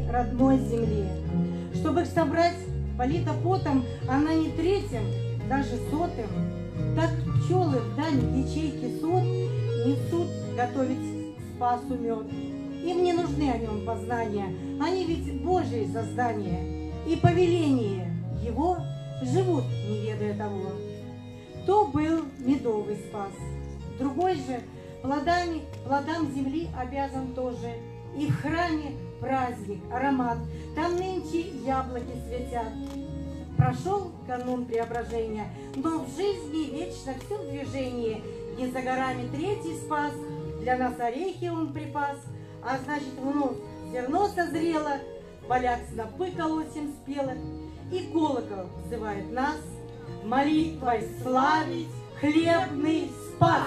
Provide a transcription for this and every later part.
родной земле. Чтобы их собрать, полита потом, она не третьим, даже сотым. Так пчелы в дальней ячейке сот несут готовить к спасу мед. Им не нужны о нем познания, они ведь Божьи создания. И повеление его живут, не ведая того. То был медовый спас, другой же плодам земли обязан тоже. И в храме праздник, аромат, там нынче яблоки светят. Прошел канун преображения, но в жизни вечно все в движении. И за горами третий спас, для нас орехи он припас, а значит вновь зерно созрело, поляк снопы колосим спелых, и колокол взывает нас молитвой славить хлебный спас.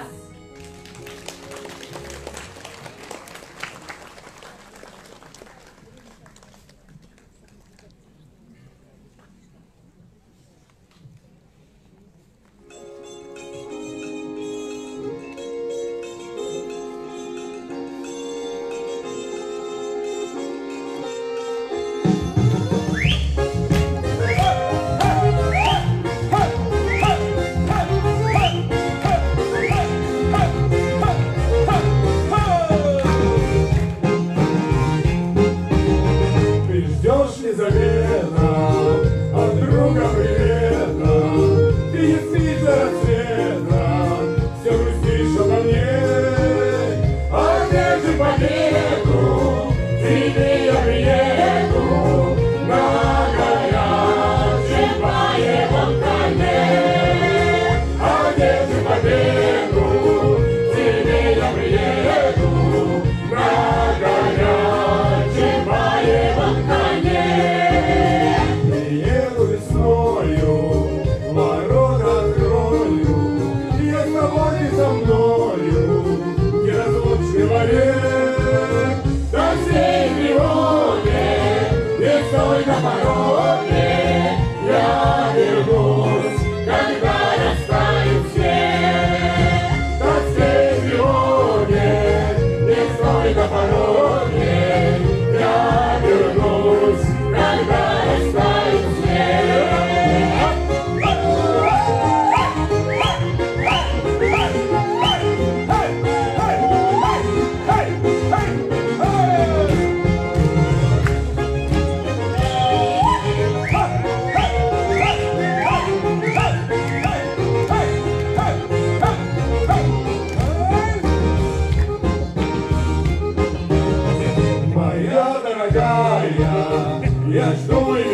Я жду и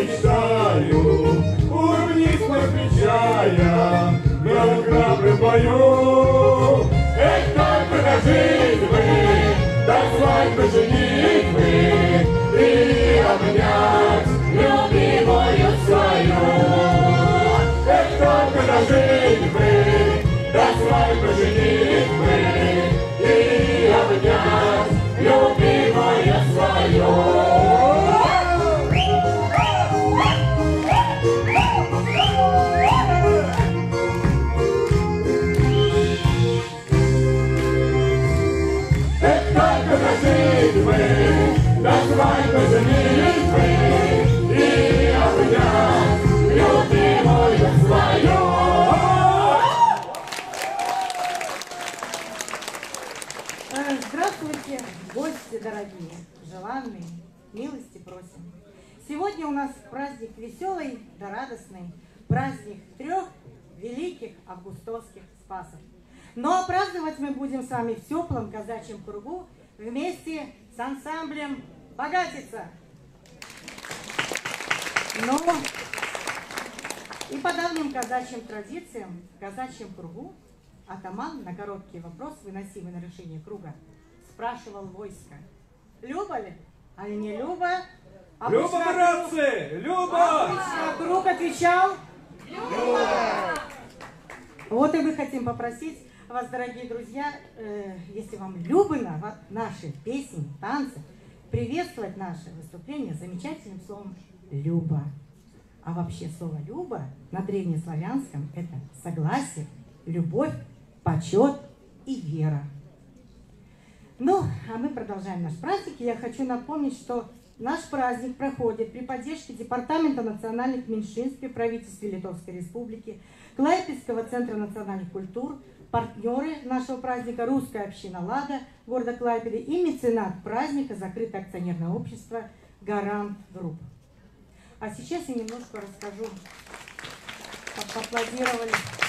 мечтаю, улыбнись, встречая, на храбром бою. Эх, только дожить бы, до свадьбы женитьбы и обнять любимую свою. Эх, только дожить бы, до свадьбы женитьбы и обнять любимую свою. Давай поженитьбы и обнять любимую свою. Здравствуйте, гости дорогие, желанные, милости просим. Сегодня у нас праздник веселый да радостный, праздник 3 великих августовских спасов. Но праздновать мы будем с вами в теплом казачьем кругу вместе с ансамблем «Богатица». Но и по давним казачьим традициям в казачьем кругу атаман на короткий вопрос, выносимый на решение круга, спрашивал войско: «Люба ли? А не Люба?» Люба, братцы! Люба! Обычно круг отвечал: «Люба!» Вот и мы хотим попросить вас, дорогие друзья, если вам любно наши песни, танцы, приветствовать наше выступление замечательным словом «люба». А вообще слово «люба» на древнеславянском – это согласие, любовь, почет и вера. Ну, а мы продолжаем наш праздник. И я хочу напомнить, что Наш праздник проходит при поддержке Департамента национальных меньшинств при правительстве Литовской Республики, Клайпедского центра национальных культур, партнеры нашего праздника «Русская община Лада» города Клайпеды и меценат праздника закрытое акционерное общество «Гарант Групп». А сейчас я немножко расскажу, поаплодировали.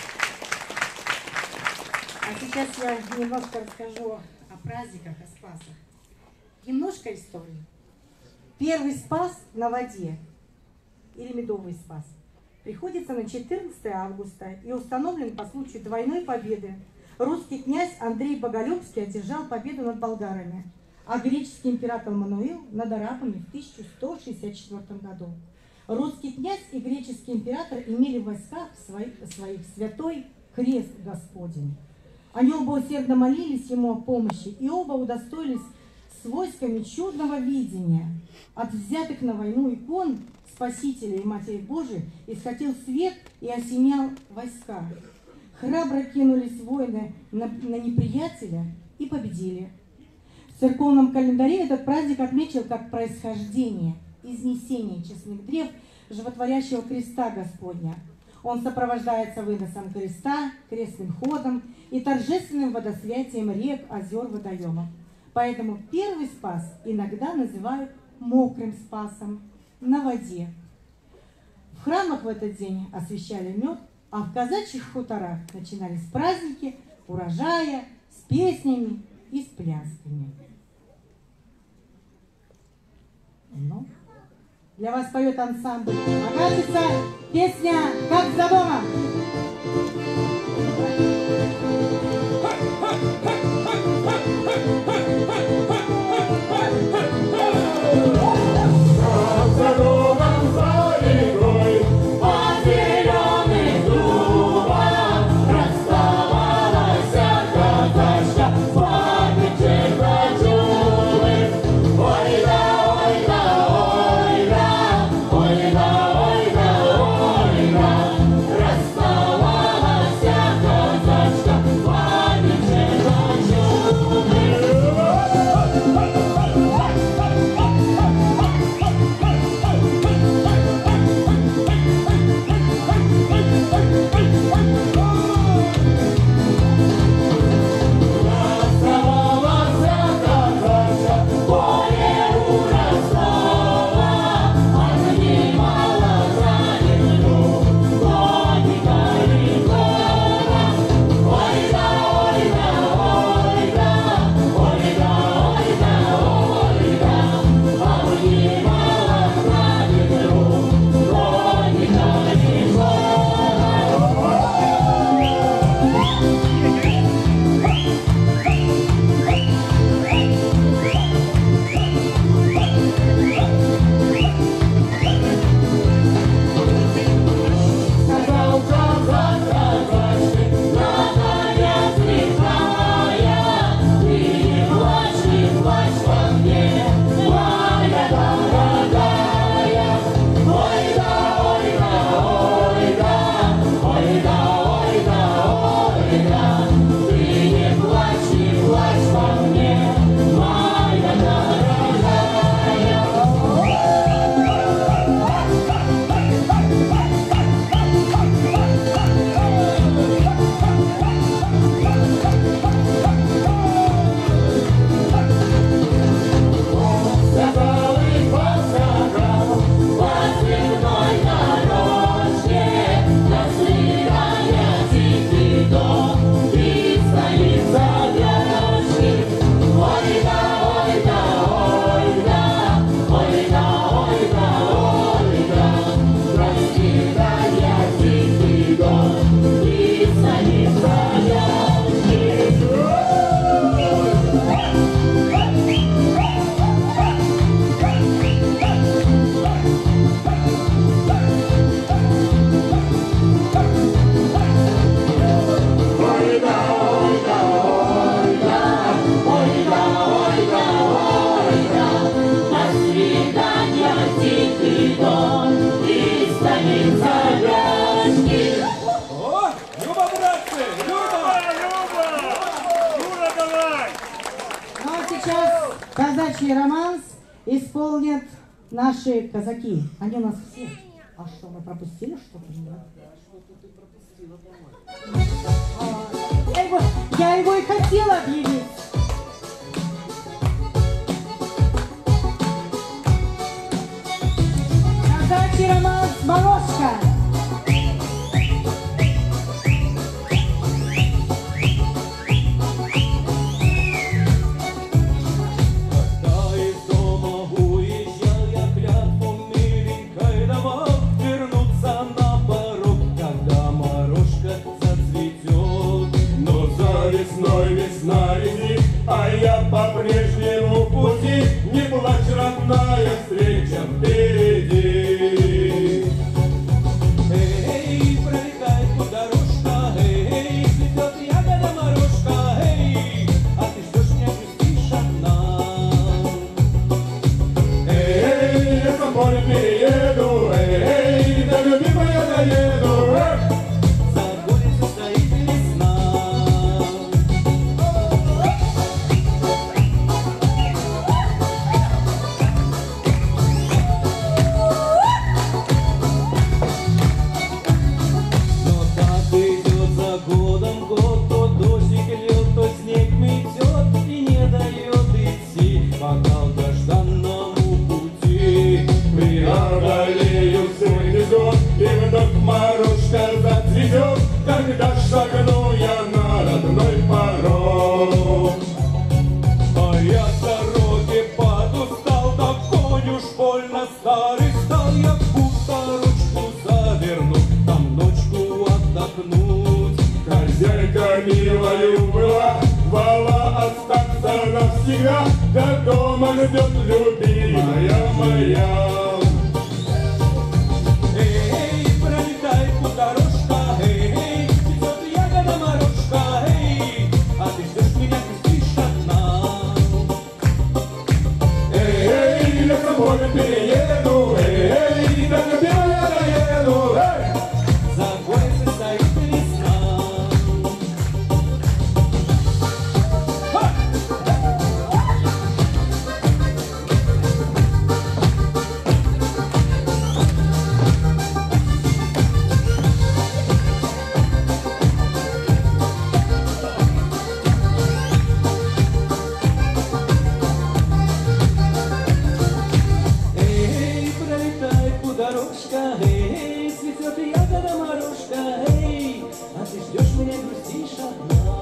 А сейчас я немножко расскажу о праздниках, о спасах. Немножко истории. Первый спас на воде, или медовый спас, приходится на 14 августа и установлен по случаю двойной победы. Русский князь Андрей Боголюбский одержал победу над болгарами, а греческий император Мануил над арабами в 1164 году. Русский князь и греческий император имели в войсках своих святой крест Господень. Они оба усердно молились ему о помощи, и оба удостоились с войсками чудного видения. От взятых на войну икон Спасителя и Матери Божией исходил свет и осенял войска. Храбро кинулись воины на неприятеля и победили. В церковном календаре этот праздник отмечен как происхождение, изнесение честных древ животворящего креста Господня. Он сопровождается выносом креста, крестным ходом и торжественным водосвятием рек, озер, водоемов. Поэтому первый спас иногда называют мокрым спасом на воде. В храмах в этот день освящали мед, а в казачьих хуторах начинались праздники урожая с песнями и с плясками. Ну, для вас поет ансамбль «Агатица», песня «Как за домом». Казачий романс исполнит наши казаки. Они у нас все. А что, мы пропустили что-то? Я его и хотела объявить. Казачий романс «Морошка». Весна летит, а я по-прежнему в пути. Не плачь, родная, встреча впереди. Эй, пролетает по дорожка, эй, цветет ягода морожка, эй, а ты ждешь меня, грустишь одна. Эй, я по полю перееду, эй, да любимая доеду, эй. За горицей стоит весна. Морожка зацветет, когда шагну я на родной порог. А я с дороги подустал, да конь уж больно старый стал. Я будто ручку заверну, там ночку отдохнуть. Хозяйка милою была, звала остаться навсегда. До дома ждет любимая моя. Дорожка, эй, цветет ягода морожка, эй, а ты ждешь меня, грустишь одна. Эй, я с тобой перееду, эй, да любимая доеду, эй. За горицей стоит весна. Дорожка, эй, цветет ягода морожка, эй, а ты ждешь меня, грустишь одна.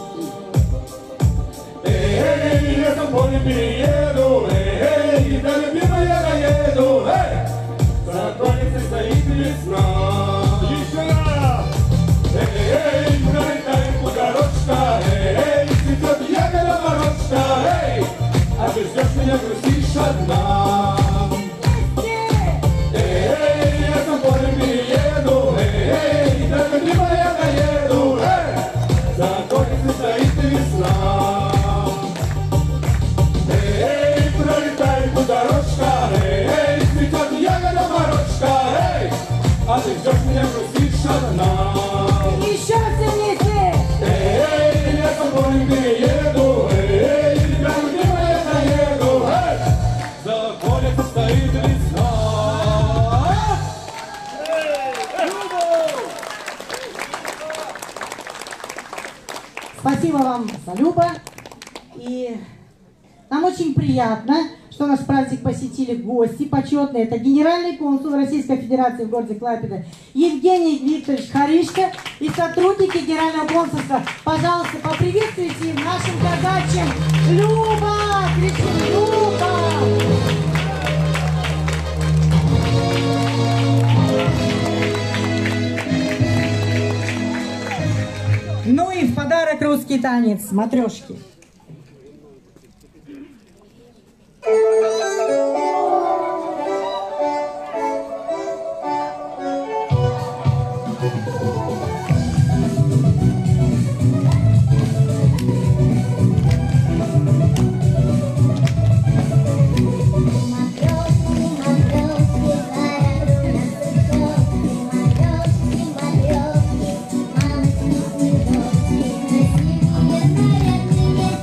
Эй, я с тобой перееду, эй, да любимая доеду, эй. За горицей стоит весна. Еще раз! Эй, пролетает дорожка, эй, цветет ягода морожка, эй, а ты ждешь меня, грустишь одна. А ты ждешь меня, грустишь одна. Еще сильнее! Эй, я с тобой перееду, эй, тебя любимая доеду, эй. За горицей стоит весна. Спасибо вам за Люба. И нам очень приятно, что наш праздник посетили гости почетные. Это генеральный консул Российской Федерации в городе Клайпеда Евгений Викторович Харишко и сотрудники генерального консульства. Пожалуйста, поприветствуйте нашим казачьим. Люба! Кричим, Люба! Ну и в подарок русский танец «Матрешки». Мама,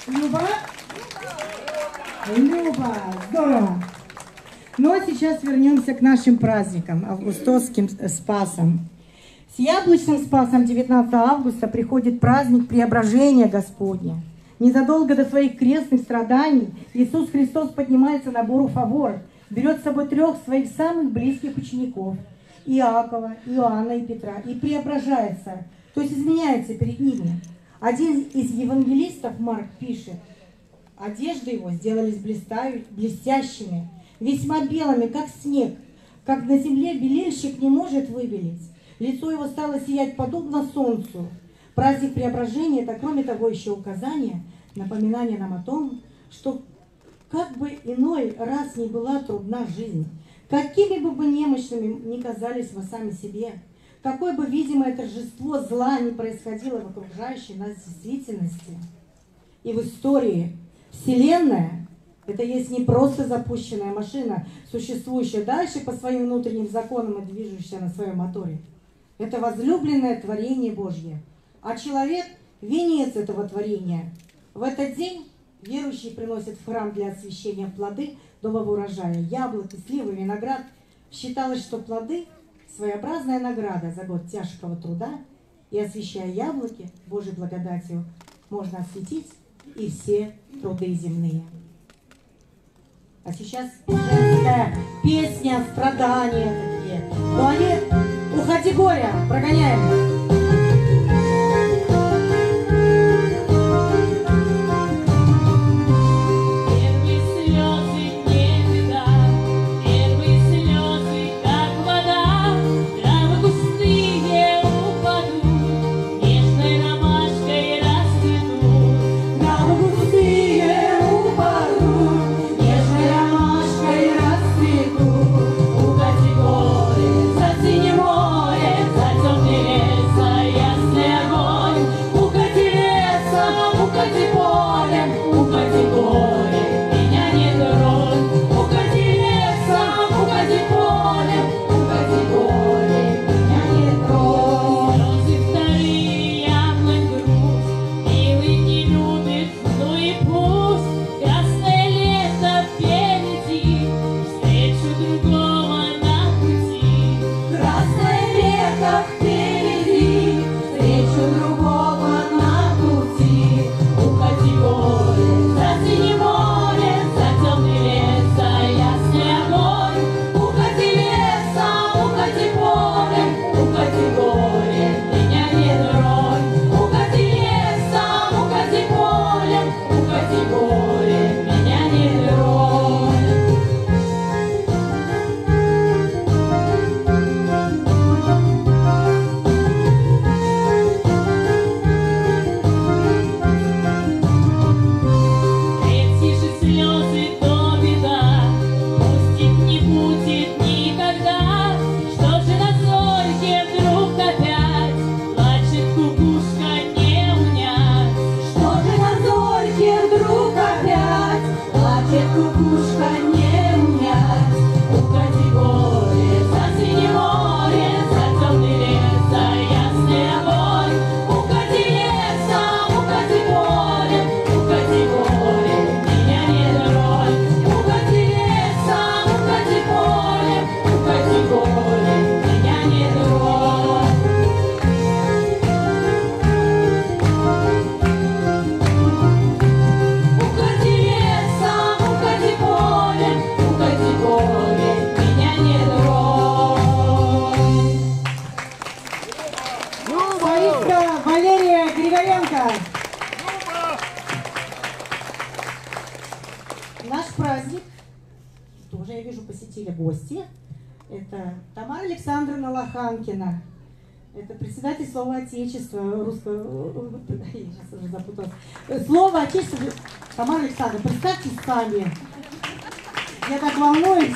Люба? Люба, здорово. Ну а сейчас вернемся к нашим праздникам, августовским Спасам. С яблочным Спасом 19 августа приходит праздник Преображения Господня. Незадолго до своих крестных страданий Иисус Христос поднимается на гору Фавор, берет с собой 3 своих самых близких учеников – Иакова, Иоанна и Петра, и преображается, то есть изменяется перед ними. Один из евангелистов, Марк, пишет: одежды его сделались блестящими, весьма белыми, как снег, как на земле белильщик не может выбелить. Лицо его стало сиять подобно солнцу. Праздник Преображения – это, кроме того, еще указание, напоминание нам о том, что как бы иной раз ни была трудна жизнь, какими бы немощными ни казались мы сами себе, какое бы видимое торжество зла не происходило в окружающей нас действительности и в истории, Вселенная – это есть не просто запущенная машина, существующая дальше по своим внутренним законам и движущаяся на своем моторе. Это возлюбленное творение Божье, а человек – венец этого творения. В этот день верующие приносят в храм для освящения плоды нового урожая, яблоки, сливы, виноград. Считалось, что плоды – своеобразная награда за год тяжкого труда, и, освящая яблоки Божьей благодатью, можно осветить и все труды земные. А сейчас женская песня, страдания такие. Но они «Уходи, горе!» прогоняем. Наш праздник тоже, я вижу, посетили гости. Это Тамара Александровна Лоханкина. Это председатель Слова Отечества русского... Я сейчас уже запуталась. Слово Отечества. Тамара Александровна, представьтесь сами. Я так волнуюсь.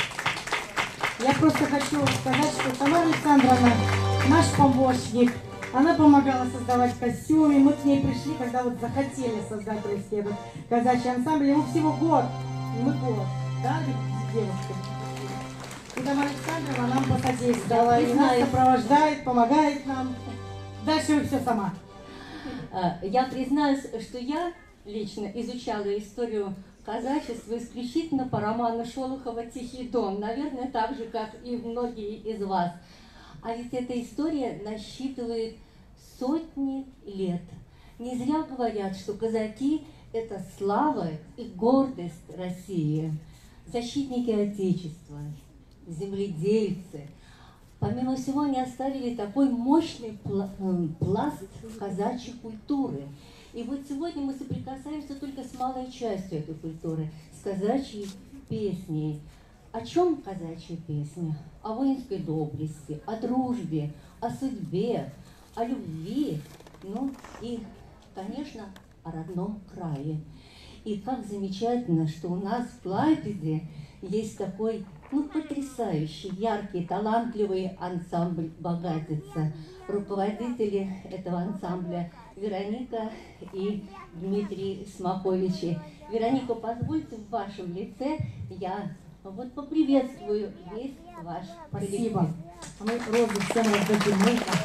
Я просто хочу сказать, что Тамара Александровна наш помощник. Она помогала создавать костюмы. Мы к ней пришли, когда вот захотели создать русский этот казачий ансамбль. Ему всего год. Мы год. Да, девушка? И Тамара Александровна нам посодействовала. И нас сопровождает, помогает нам. Дальше вы все сама. Я признаюсь, что я лично изучала историю казачества исключительно по роману Шолохова «Тихий дон», наверное, так же, как и многие из вас. А ведь эта история насчитывает сотни лет. Не зря говорят, что казаки – это слава и гордость России, защитники Отечества, земледельцы. Помимо всего, они оставили такой мощный пласт казачьей культуры. И вот сегодня мы соприкасаемся только с малой частью этой культуры, с казачьей песней. О чем казачья песня? О воинской доблести, о дружбе, о судьбе, о любви, ну и, конечно, о родном крае. И как замечательно, что у нас в Клайпеде есть такой, ну, потрясающий, яркий, талантливый ансамбль «Богатица». Руководители этого ансамбля Вероника и Дмитрий Смаковичи. Вероника, позвольте в вашем лице я вот поприветствую весь ваш коллектив. Спасибо. Мы розы всем раздадим.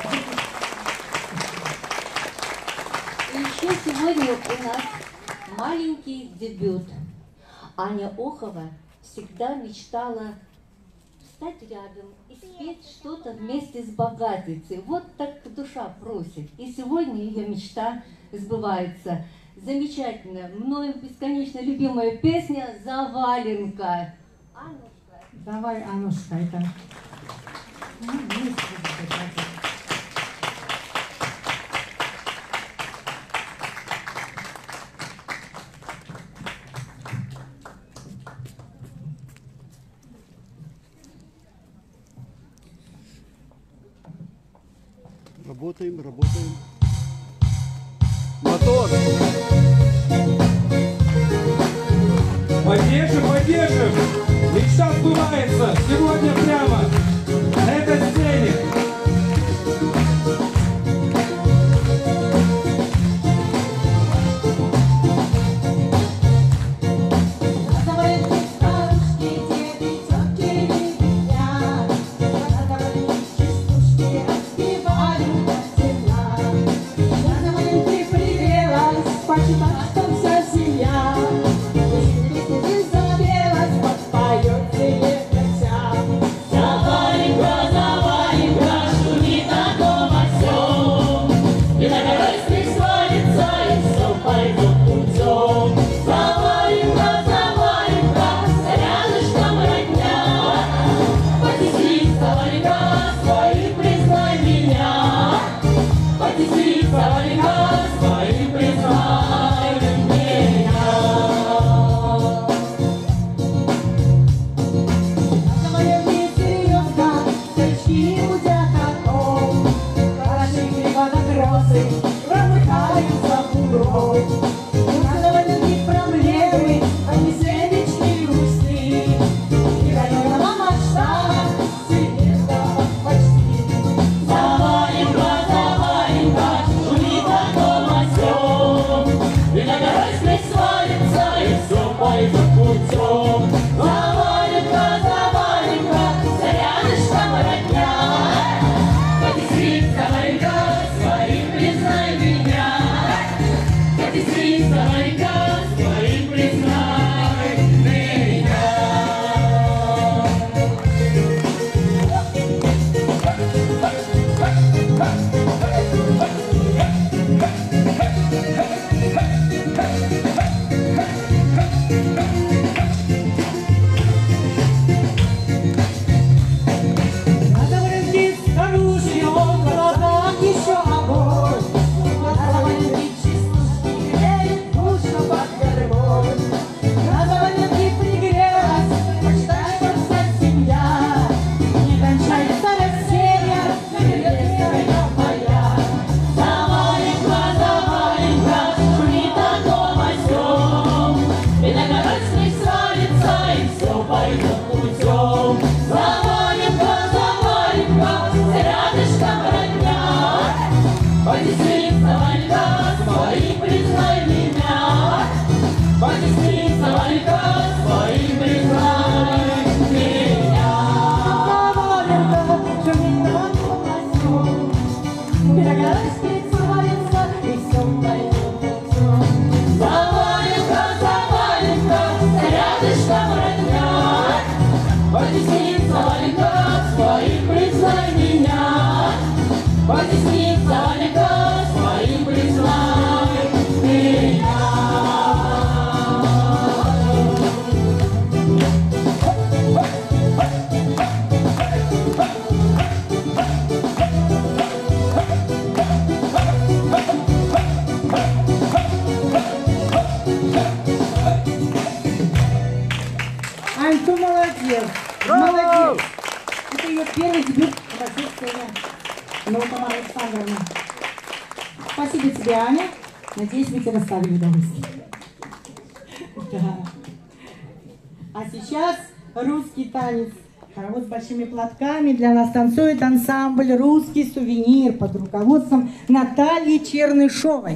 И еще сегодня у нас маленький дебют. Аня Охова всегда мечтала встать рядом и спеть что-то вместе с Богатицей. Вот так душа просит. И сегодня ее мечта сбывается. Замечательно, мною бесконечно любимая песня «Заваленка». Аннушка. Давай, Аннушка, это... Ну, вместе. Работаем, работаем. Мотор! Поддержим, поддержим! Мечта сбывается сегодня прямо на этой сцене. Признай ее первый дебют в большой сцене. Ну, Тамара Александровна. Спасибо тебе, Аня. Надеюсь, мы тебе доставили удовольствие. Да. А сейчас русский танец. Хоровод с большими платками. Для нас танцует ансамбль «Русский сувенир» под руководством Натальи Чернышовой.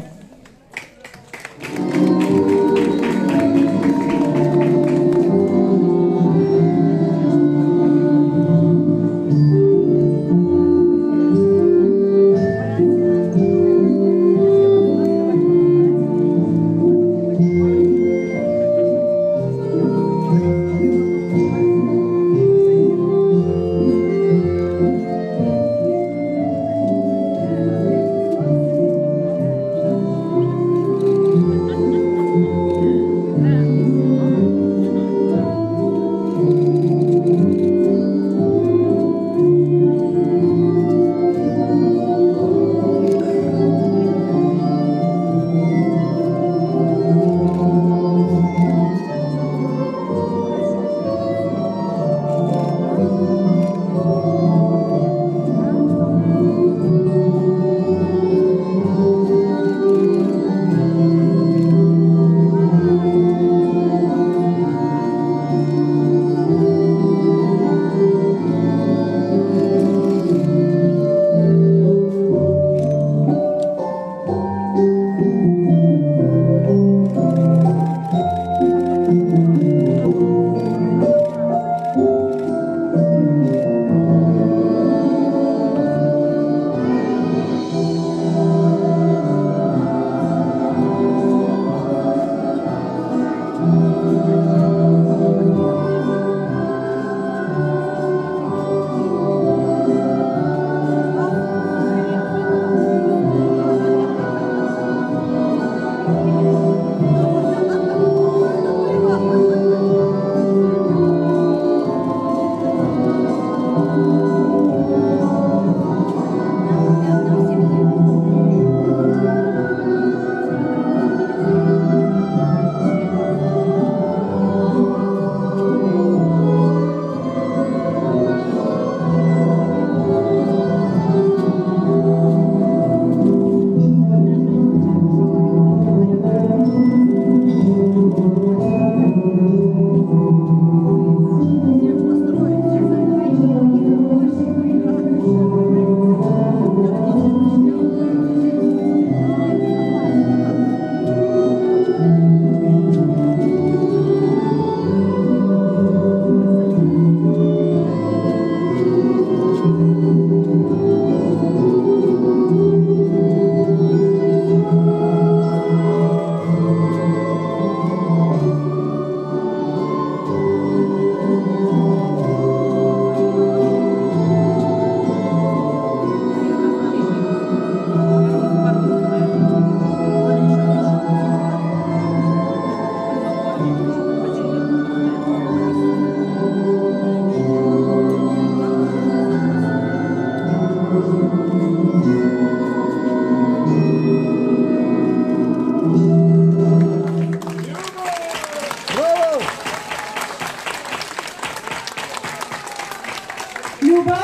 Люба,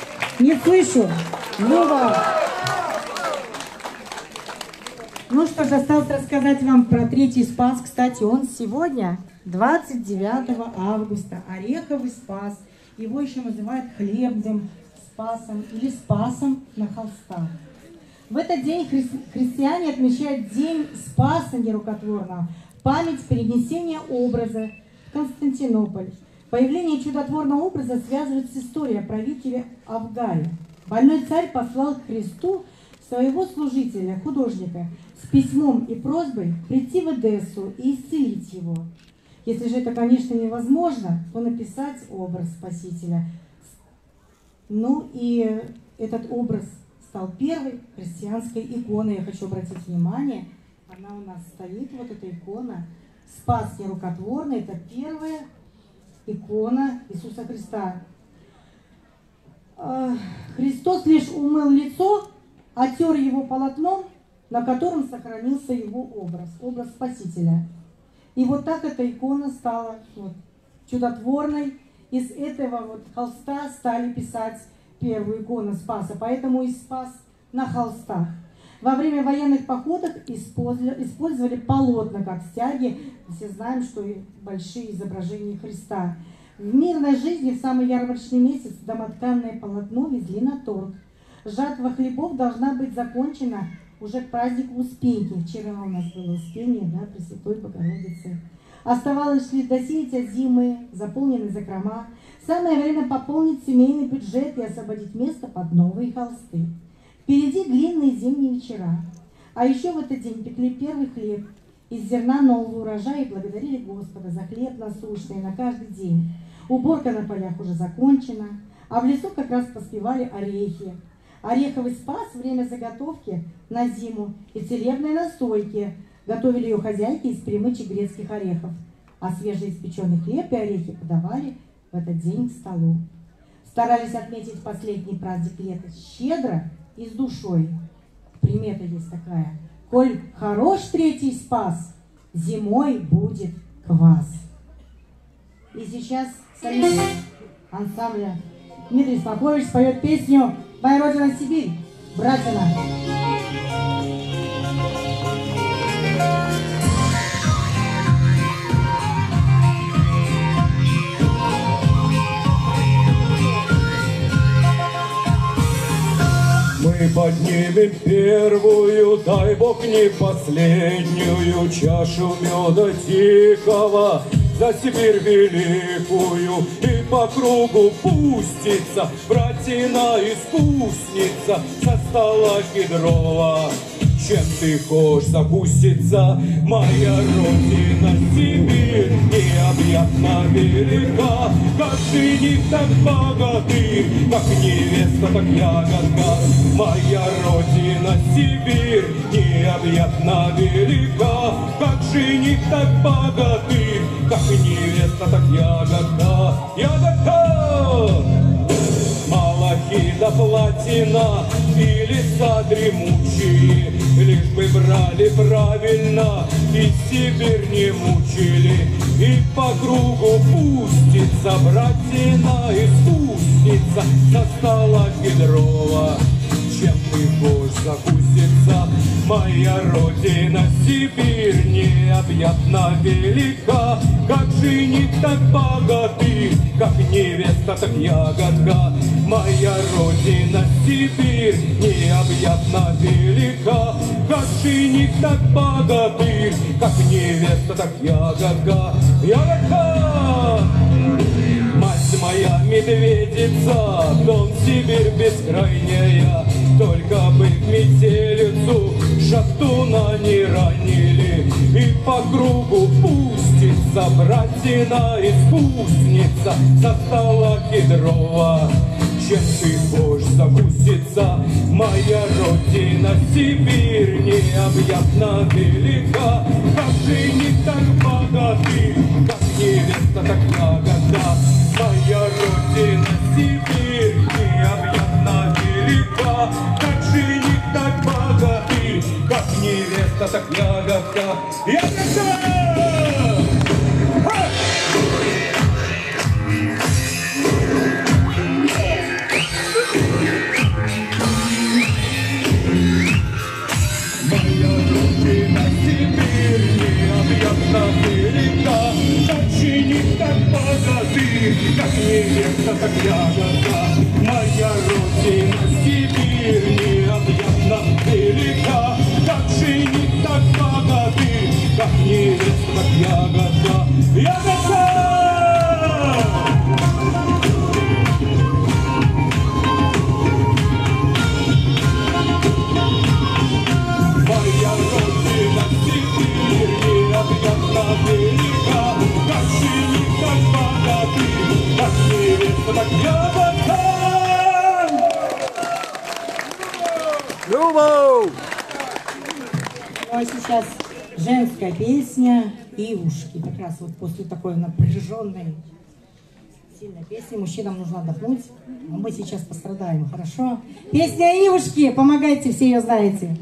не слышу. Люба. Ну что ж, осталось рассказать вам про Третий Спас. Кстати, он сегодня, 29 августа, Ореховый Спас. Его еще называют Хлебным Спасом или Спасом на холстах. В этот день христиане отмечают День Спаса нерукотворного, память перенесения образа в Константинополь. Появление чудотворного образа связывает с историей о правителе Авгале. Больной царь послал к Христу своего служителя, художника, с письмом и просьбой прийти в Эдессу и исцелить его. Если же это, конечно, невозможно, то написать образ Спасителя. Ну и этот образ стал первой христианской иконой. Я хочу обратить внимание, она у нас стоит, вот эта икона. Спас нерукотворный, это первая икона Иисуса Христа. Христос лишь умыл лицо, отер его полотном, на котором сохранился его образ Спасителя. И вот так эта икона стала вот чудотворной из этого вот холста стали писать первую икону Спаса, поэтому и Спас на холстах. Во время военных походов использовали полотна как стяги. Все знаем, что и большие изображения Христа. В мирной жизни в самый ярмарочный месяц домотканное полотно везли на торг. Жатва хлебов должна быть закончена уже к празднику Успеньки. Вчера у нас было Успение, да, Пресвятой Богородицы. Оставалось лишь досеять озимые, заполненные закрома. Самое время пополнить семейный бюджет и освободить место под новые холсты. Впереди длинные зимние вечера. А еще в этот день пекли первый хлеб из зерна нового урожая и благодарили Господа за хлеб насущный на каждый день. Уборка на полях уже закончена, а в лесу как раз поспевали орехи. Ореховый спас – время заготовки на зиму и целебной настойки. Готовили ее хозяйки из перемычек грецких орехов, а свежеиспеченный хлеб и орехи подавали в этот день к столу. Старались отметить последний праздник лета щедро и с душой. Примета есть такая: коль хорош третий спас, зимой будет квас. И сейчас солист ансамбля Дмитрий Смакович споет песню «Моя родина Сибирь, братина». Мы поднимем первую, дай Бог не последнюю, чашу меда тихого за Сибирь великую. И по кругу пустится братина искусница со стола кедрового. Чем ты хочешь закуситься, моя родина Сибирь необъятно велика, как жених, так богатырь, как невеста, так ягодка. Моя родина Сибирь необъятно велика, как жених, так богатырь, как невеста, так ягодка. Ягодка! Малахита, платина и леса дремучие, лишь бы брали правильно и Сибирь не мучили. И по кругу пустится братина искусница со стола кедрова. Чем ты хочешь закуситься, моя родина Сибирь необъятно велика, как жених, так богатырь, как невеста, так ягодка. Моя родина Сибирь необъятно велика, как жених, так богатырь, как невеста, так ягодка. Ягодка! Мать моя медведица, дом Сибирь бескрайняя, только бы к метелицу шатуна не ранили. И по кругу пустится братина искусница со стола кедрова. Чем ты хочешь закуситься, моя родина Сибирь необъятно велика, как жених, так богатырь, как невеста, так ягода. Моя родина Сибирь необъятно велика, как жених, так богатырь, как невеста, так ягодка. Ягодка! Моя родина Сибирь необъятно велика, как жених, так богатырь, как невеста, так ягодка. Моя родина Сибирь необъятно велика, как жених, так богатырь, как невеста, так ягодка. Ягодка! Моя родина Сибирь необъятно велика, как жених, так богатырь, как невеста, так ягодка. Любовь! Ну а сейчас женская песня «Ивушки». Как раз вот после такой напряженной, сильной песни мужчинам нужно отдохнуть, а мы сейчас пострадаем, хорошо? Песня «Ивушки», помогайте, все ее знаете.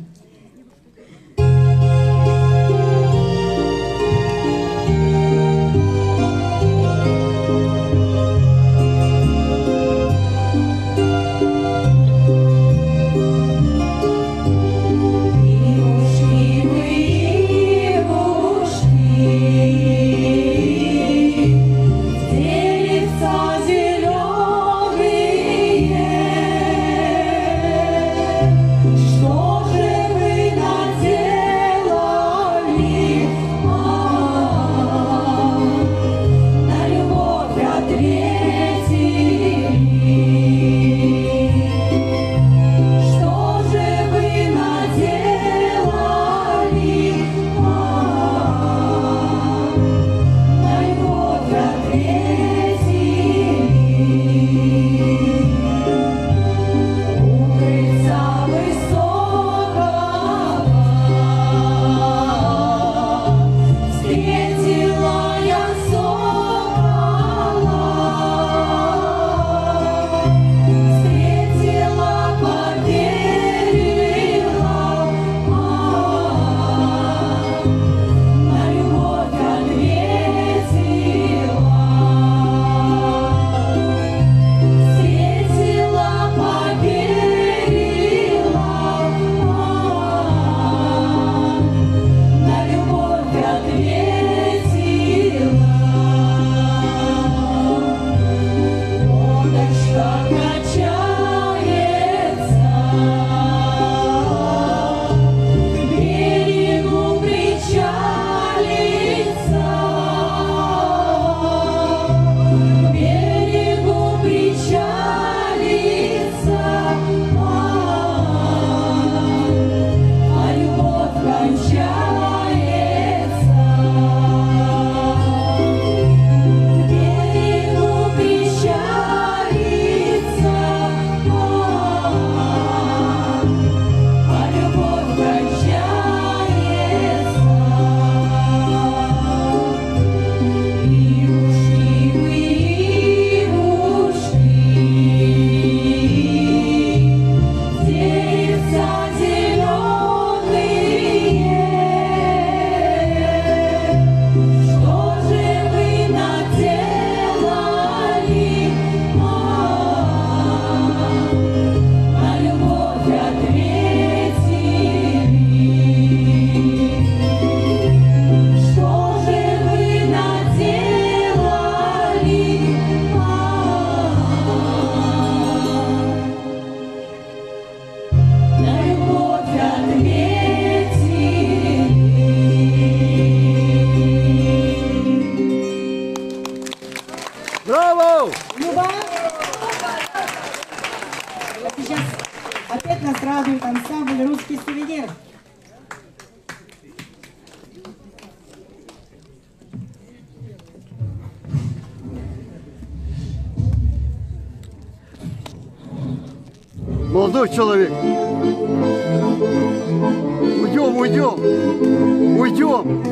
Молодой человек. Уйдем, уйдем. Уйдем.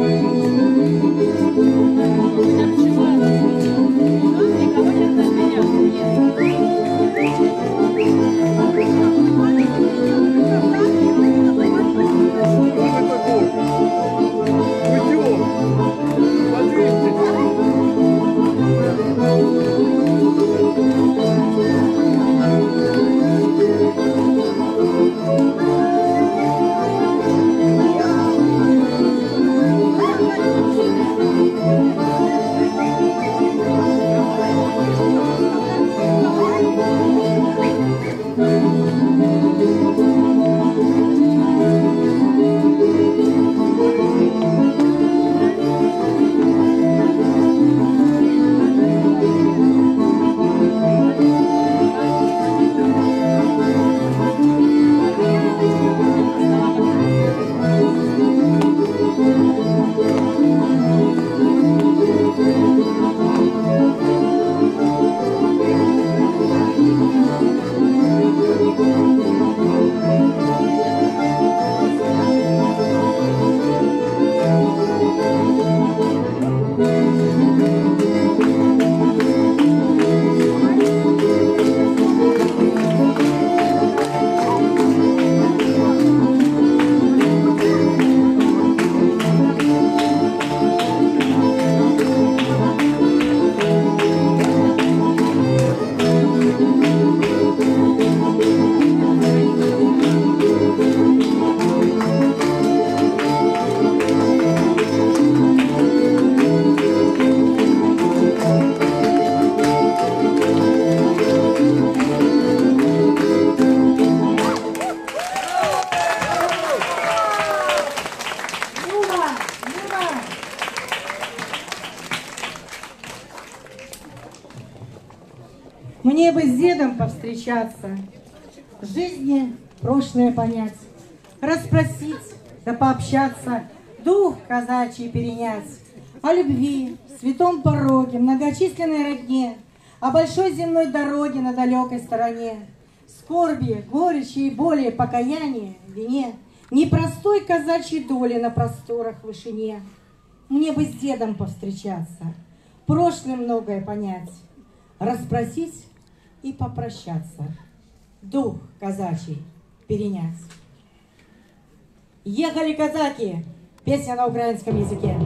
Мне бы с дедом повстречаться, в жизни прошлое понять, расспросить да пообщаться, дух казачий перенять, о любви, святом пороге, многочисленной родне, о большой земной дороге на далекой стороне, скорби, горечи и боли, покаяние, вине, непростой казачьей доли на просторах вышине. Мне бы с дедом повстречаться, прошлое многое понять, расспросить и попрощаться, дух казачий перенять. Ехали казаки! Песня на украинском языке.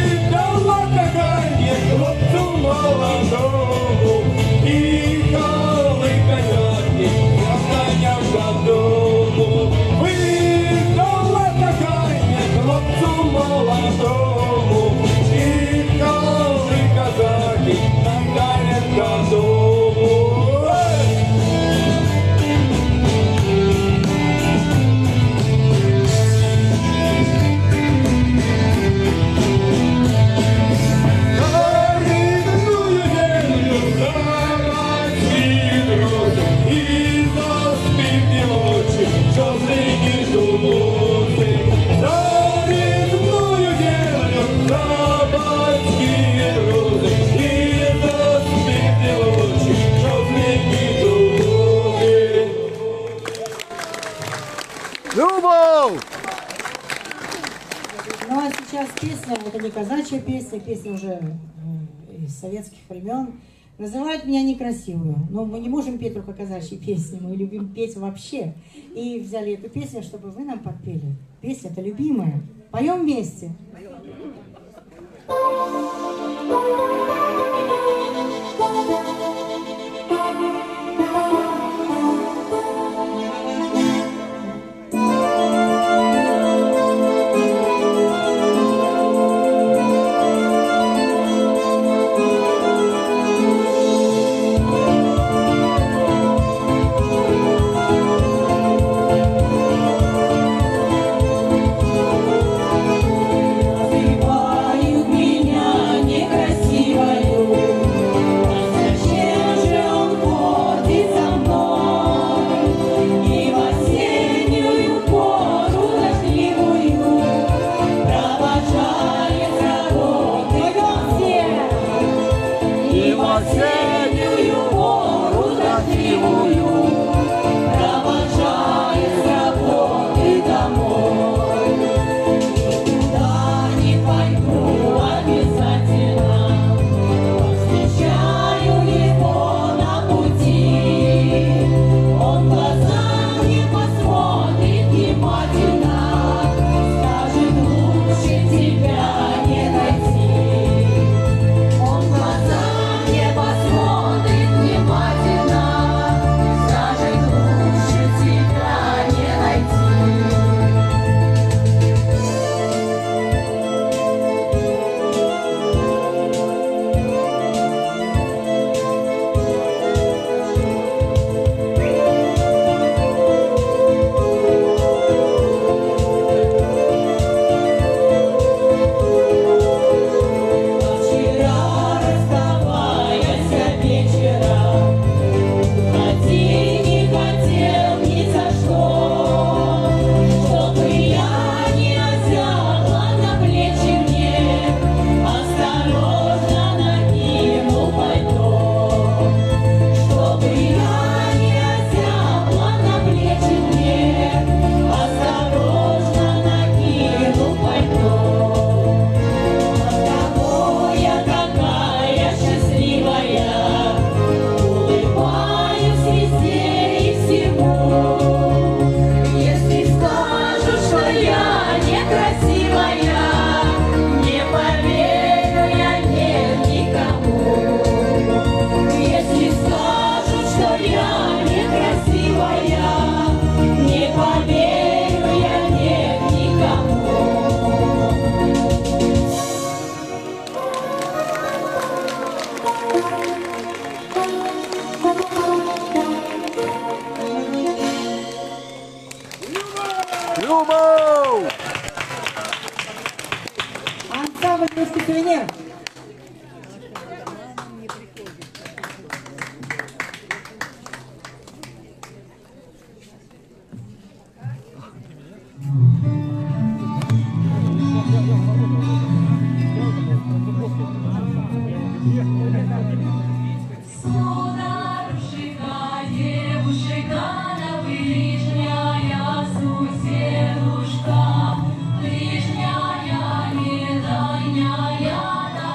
Молодому, и лузы, за резную землю, за батькие грузы и за смертный лучик черной медузы. Любов! Ну а сейчас песня, это не казачья песня, песня уже из советских времен. Называют меня некрасивую, но мы не можем петь только казачьи песни, мы любим петь вообще. И взяли эту песню, чтобы вы нам подпели. Песня-то любимая. Поем вместе. Называют меня некрасивою, зачем же он ходит за мной? И в осеннюю пору дождливую провожает с работы ко мне. И в осеннюю пору дождливую провожает с работы домой. Куда не пойду, обязательно встречаю его на пути. Он в глаза мне посмотрит внимательно, скажет: лучше тебя не найти. Он в глаза мне посмотрит внимательно, скажет: лучше тебя не найти. Вчера, расставаясь вечером, уходить не хотел ни за что, чтобы я не озябла на плечи мне, осторожно накинул пальто. Чтобы я не озябла на плечи мне, осторожно накинул пальто. Какая счастливая, улыбаюсь везде и всему. Если скажут, что я некрасивая, не поверю я никому. Если скажут, что я некрасивая, не поверю я никому. Любов! Ансамбль «Русский сувенир». Сударушка, девушка, на ближняя суседушка, ближняя, не дальняя,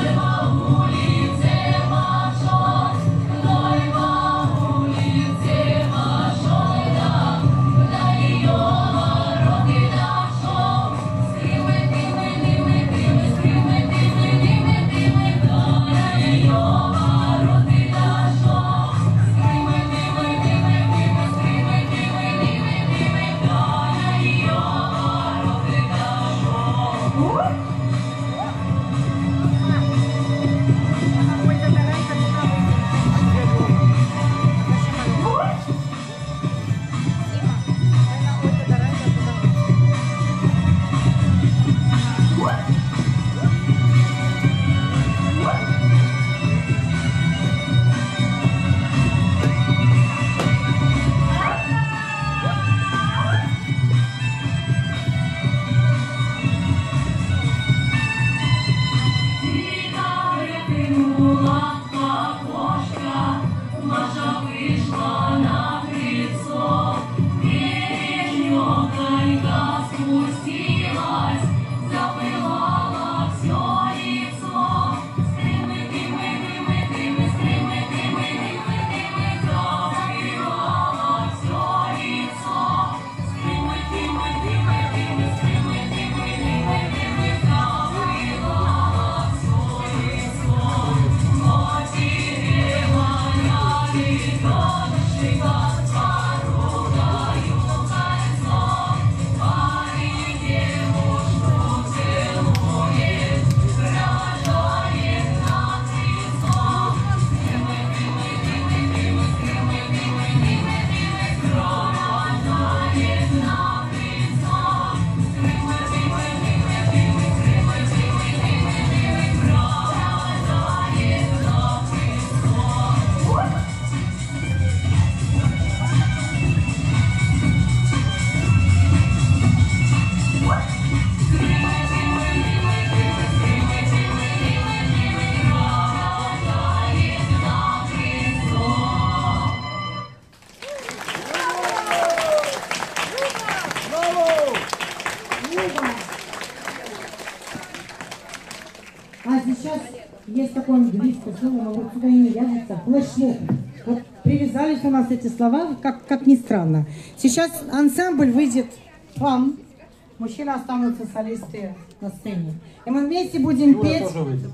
А сейчас есть такое английское слово, но вот сюда не вяжется, флешмоб. Вот привязались у нас эти слова, как ни странно. Сейчас ансамбль выйдет к вам, мужчины останутся солисты на сцене. И мы вместе будем петь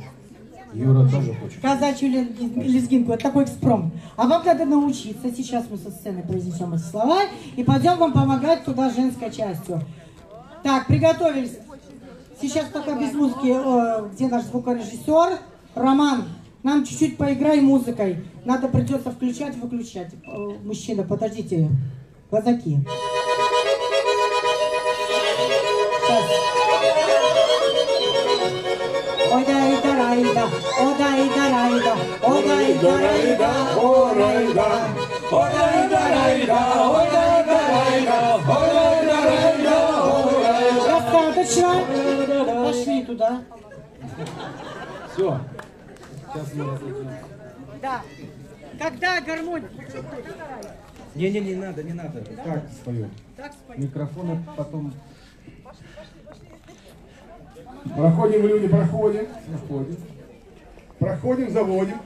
Юра тоже хочет. казачью лезгинку. Это такой экспром. А вам надо научиться. Сейчас мы со сцены произнесем эти слова и пойдем вам помогать туда женской частью. Так, приготовились. Сейчас пока без музыки, где наш звукорежиссер? Роман, нам чуть-чуть поиграй музыкой. Надо придется включать, выключать. Мужчина, подождите. Казаки. Сейчас. Ой, дай, дарайда, о, дай, дарайда, о, дай, дарайда, о, райда. Ой, дай, дарайда, ой, дай, дарайда, ой, дай, дарайда, ой, дай. Достаточно. Пошли туда. Все. Сейчас мы разойдем. Да. Когда гармонь? Не надо, не надо. Так спою. Так спой. Микрофоны потом. Проходим, люди, проходим. Проходим, заводим.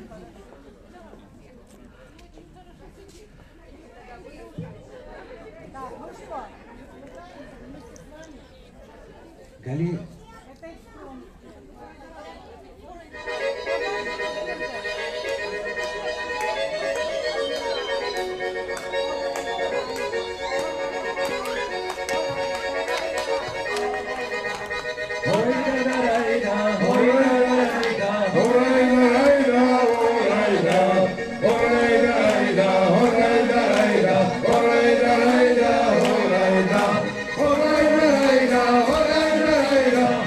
Гали. Ой,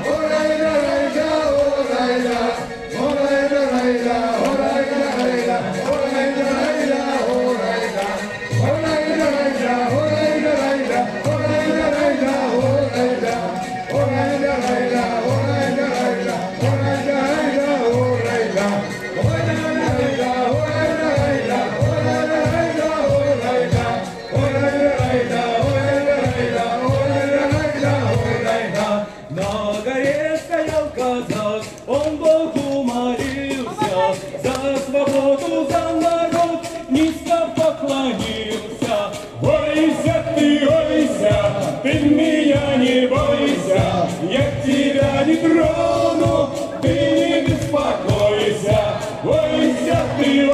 тебя не трону, ты не беспокойся. Ойся,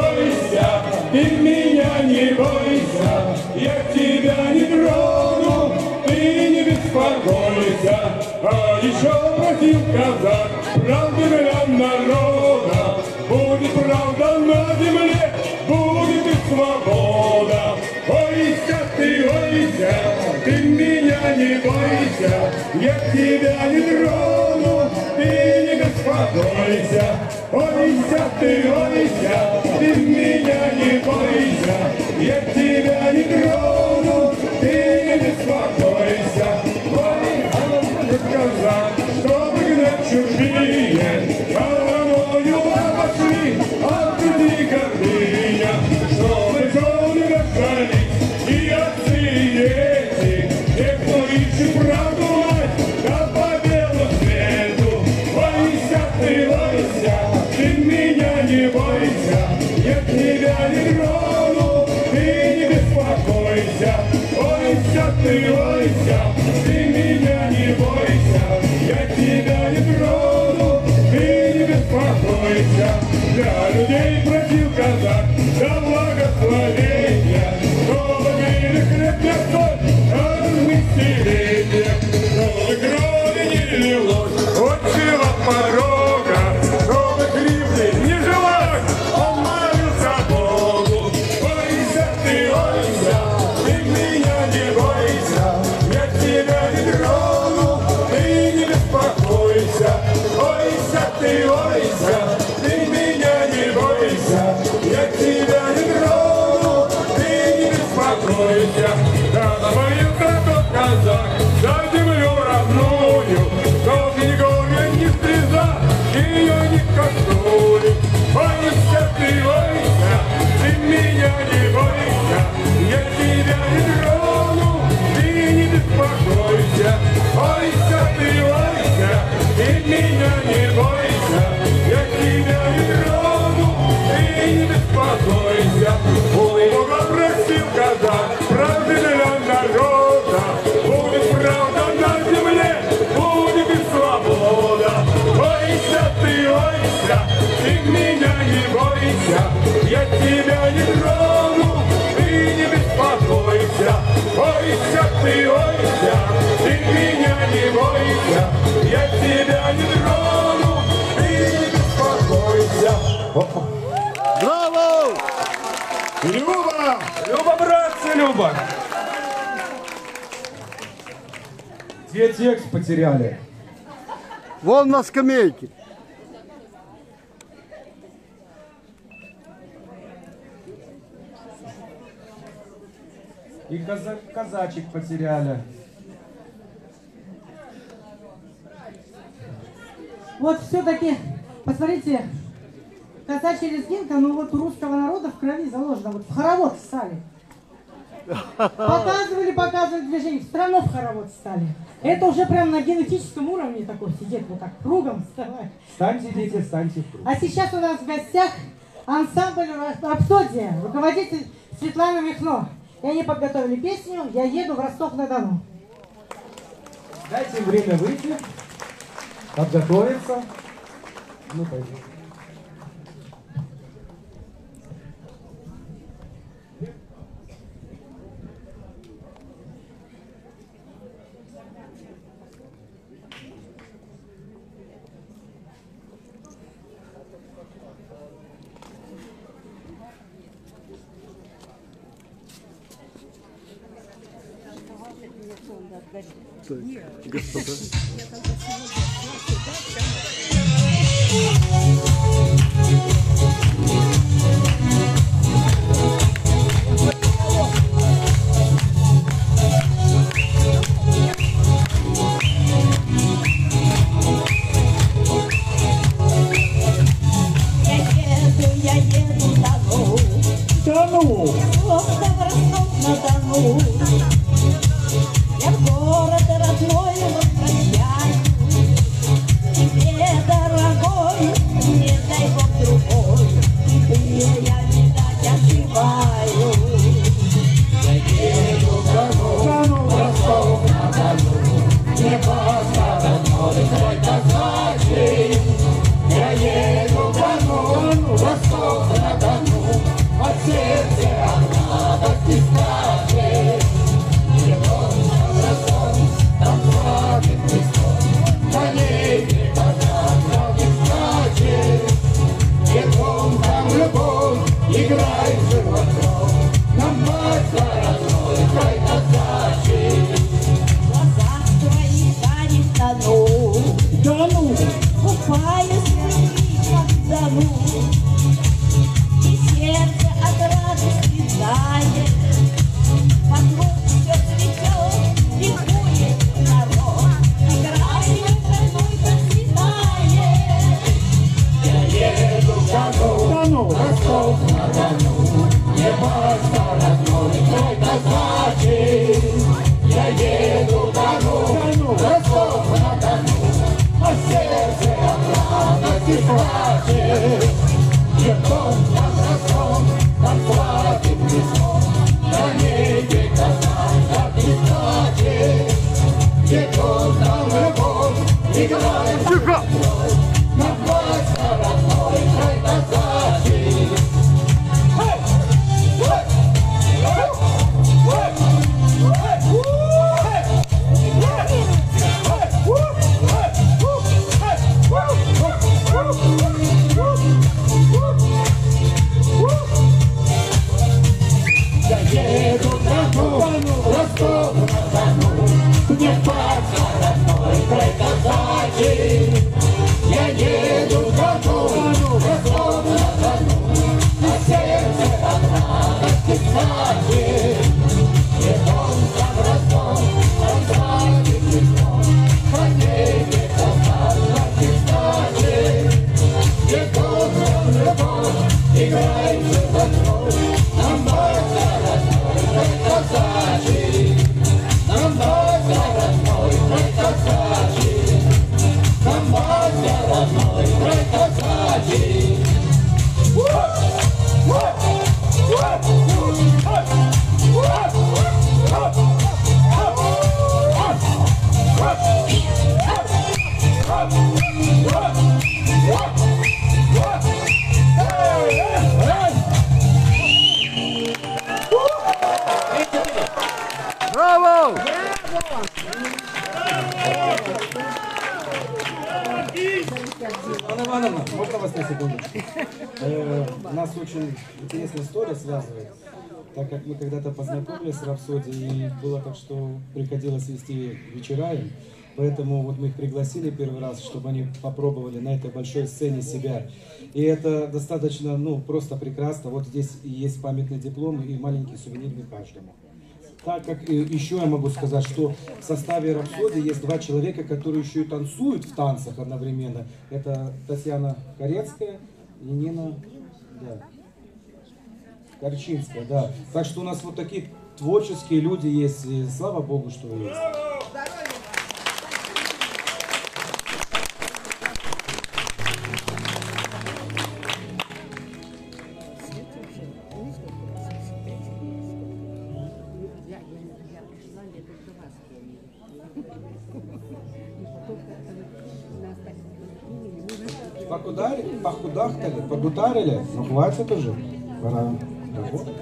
ты меня не бойся, я тебя не трону, ты не беспокойся. А еще просил казак, правды для народа, будет правда на земле, будет и свобода. Ойся, ты меня не бойся, я тебя не трону, ты не беспокойся. Ойся, ты меня не бойся, я тебя не трону, ты не беспокойся. Ой, казак, чтобы гнать чужие, головою обошли, а ты гордыня, чтобы жены разжались, и отцы, и дети, те, кто ищет правду мать, да по белу свету. Бойся, ты меня не бойся, я тебя не трону, ты не беспокойся. Бойся, ты меня не бойся, я тебя не трону, ты не беспокойся. Для людей просил казак, да благословения, чтобы были хлеб для соль, а тысячелетия, чтобы крови не лилось, отчего порога, чтобы кривды не желать, он молился Богу. Бойся, ты меня не бойся, я тебя не трону, ты не беспокойся. Бойся, ты меня не бойся, я тебя не трону, ты не беспокойся. Да боится тот казак за землю родную, но ни горя, ни стреза ее не коснули. Бойся, ты меня не бойся, я тебя не трону, ты не беспокойся. Бойся, ты меня не бойся, я тебя не трону, ты не беспокойся. Ой, Бога просил казак, правды для народа, будет правда на земле, будет и свобода. Бойся, ты меня не бойся, я тебя не трону, ты не беспокойся. Бойся, ты меня не бойся, я тебя не трону, ты не беспокойся. Браво! Люба! Люба, братцы, Люба! Где текст потеряли? Вон на скамейке. И казачек потеряли. Вот все-таки, посмотрите, казачья лезгинка, ну вот у русского народа в крови заложена. Вот в хоровод встали. Показывали движение, в страну в хоровод встали. Это уже прям на генетическом уровне такой сидит, вот так кругом вставать. Встаньте, дети, встаньте в круг. А сейчас у нас в гостях ансамбль «Рапсодия», руководитель Светлана Михно. И они подготовили песню «Я еду в Ростов-на-Дону». Дайте им время выйти, подготовиться. Ну, пойдем. Господа. Я еду домой. Да ну! Я в город родной возвращаюсь. казачий, я еду в Дону, Ростов-на-Дону, от сердца радости скачет. Едем на Ростов, там славит Христос, на небе казак скачет. Едем там любовь, играй в животов, нам мать родной край казачий. В глазах твоих горит Дону, купаюсь в любви, как Дону, и сердце от радости тает, вокруг все цветет, ликует народ, играет родной процветает. Я еду в Дону, Ростов-на-Дону, не бasta родной край казачий. Я еду в Дону, Ростов-на-Дону, а сердце от радости плачет. Едем под Ростов, там платит Христос, на небе казак скачет. Едем там любовь, играет в любовь, нам бasta родной край казачий. Я еду в Дону, Ростов-на-Дону, мне бasta родной край казачий. Я еду в Дону, Ростов-на-Дону, на сердце от радости скачет. Едем там Ростов, там славит Христос, на небе казак скачет. Едем там любовь, играй в животов, нам бasta родной край казачий. Нам бasta родной край казачий. Нам бasta родной край казачий. Браво! Анна Ивановна, можно вас на секундочку? Нас очень интересная история связывает, так как мы когда-то познакомились с Рапсодией, и было так, что приходилось вести вечера им, поэтому вот мы их пригласили первый раз, чтобы они попробовали на этой большой сцене себя. И это достаточно, просто прекрасно. Вот здесь есть памятный диплом и маленький сувенир каждому. Так как еще я могу сказать, что в составе Рапсодии есть два человека, которые еще и танцуют в танцах одновременно. Это Татьяна Корецкая и Нина Корчинская. Да. Так что у нас вот такие творческие люди есть, и слава Богу, что есть. Погутарили? Ну хватит уже, пора работать.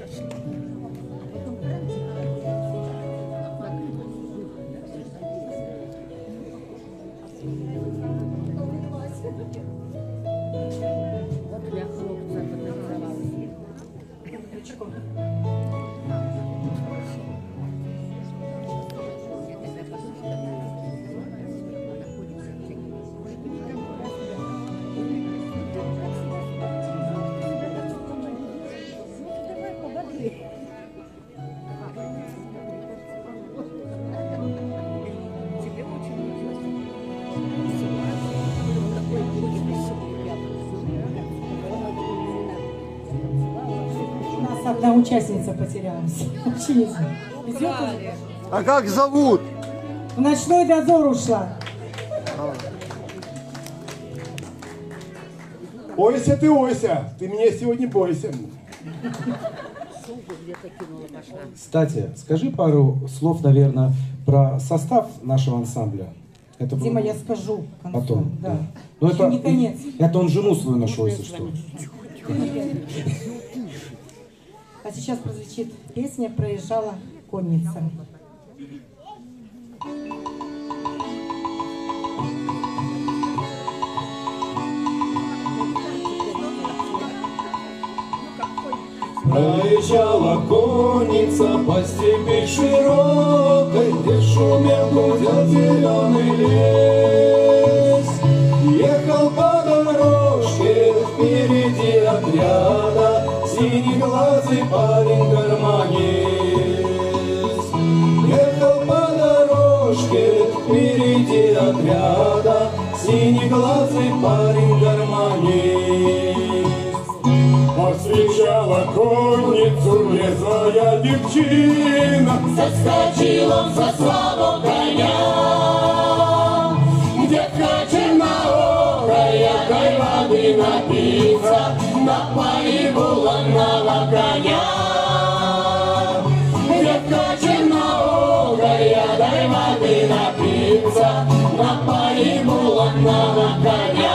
Одна участница потерялась. Ученица. Идет уже? А как зовут? В ночной дозор ушла. Ойся ты, ойся, ты меня сегодня бойся. Кстати, скажи пару слов, наверное, про состав нашего ансамбля. Это было Дима, я скажу к концу. потом. Да. Ну, Еще не конец. это он жену свою нашел, если что. А сейчас прозвучит песня «Проезжала конница». Проезжала конница по степи широкой, где шумел, гудел зеленый лес. Ехал по дорожке впереди отряда синеглазый парень-гармонист. Ехал по дорожке впереди отряда синеглазый парень-гармонист. Повстречала конницу резвая девчина, Соскочил он со славу коня, девка черноокая, дай воды напиться, напои буланного коня. Девка черноокая, дай воды напиться, напои буланного коня.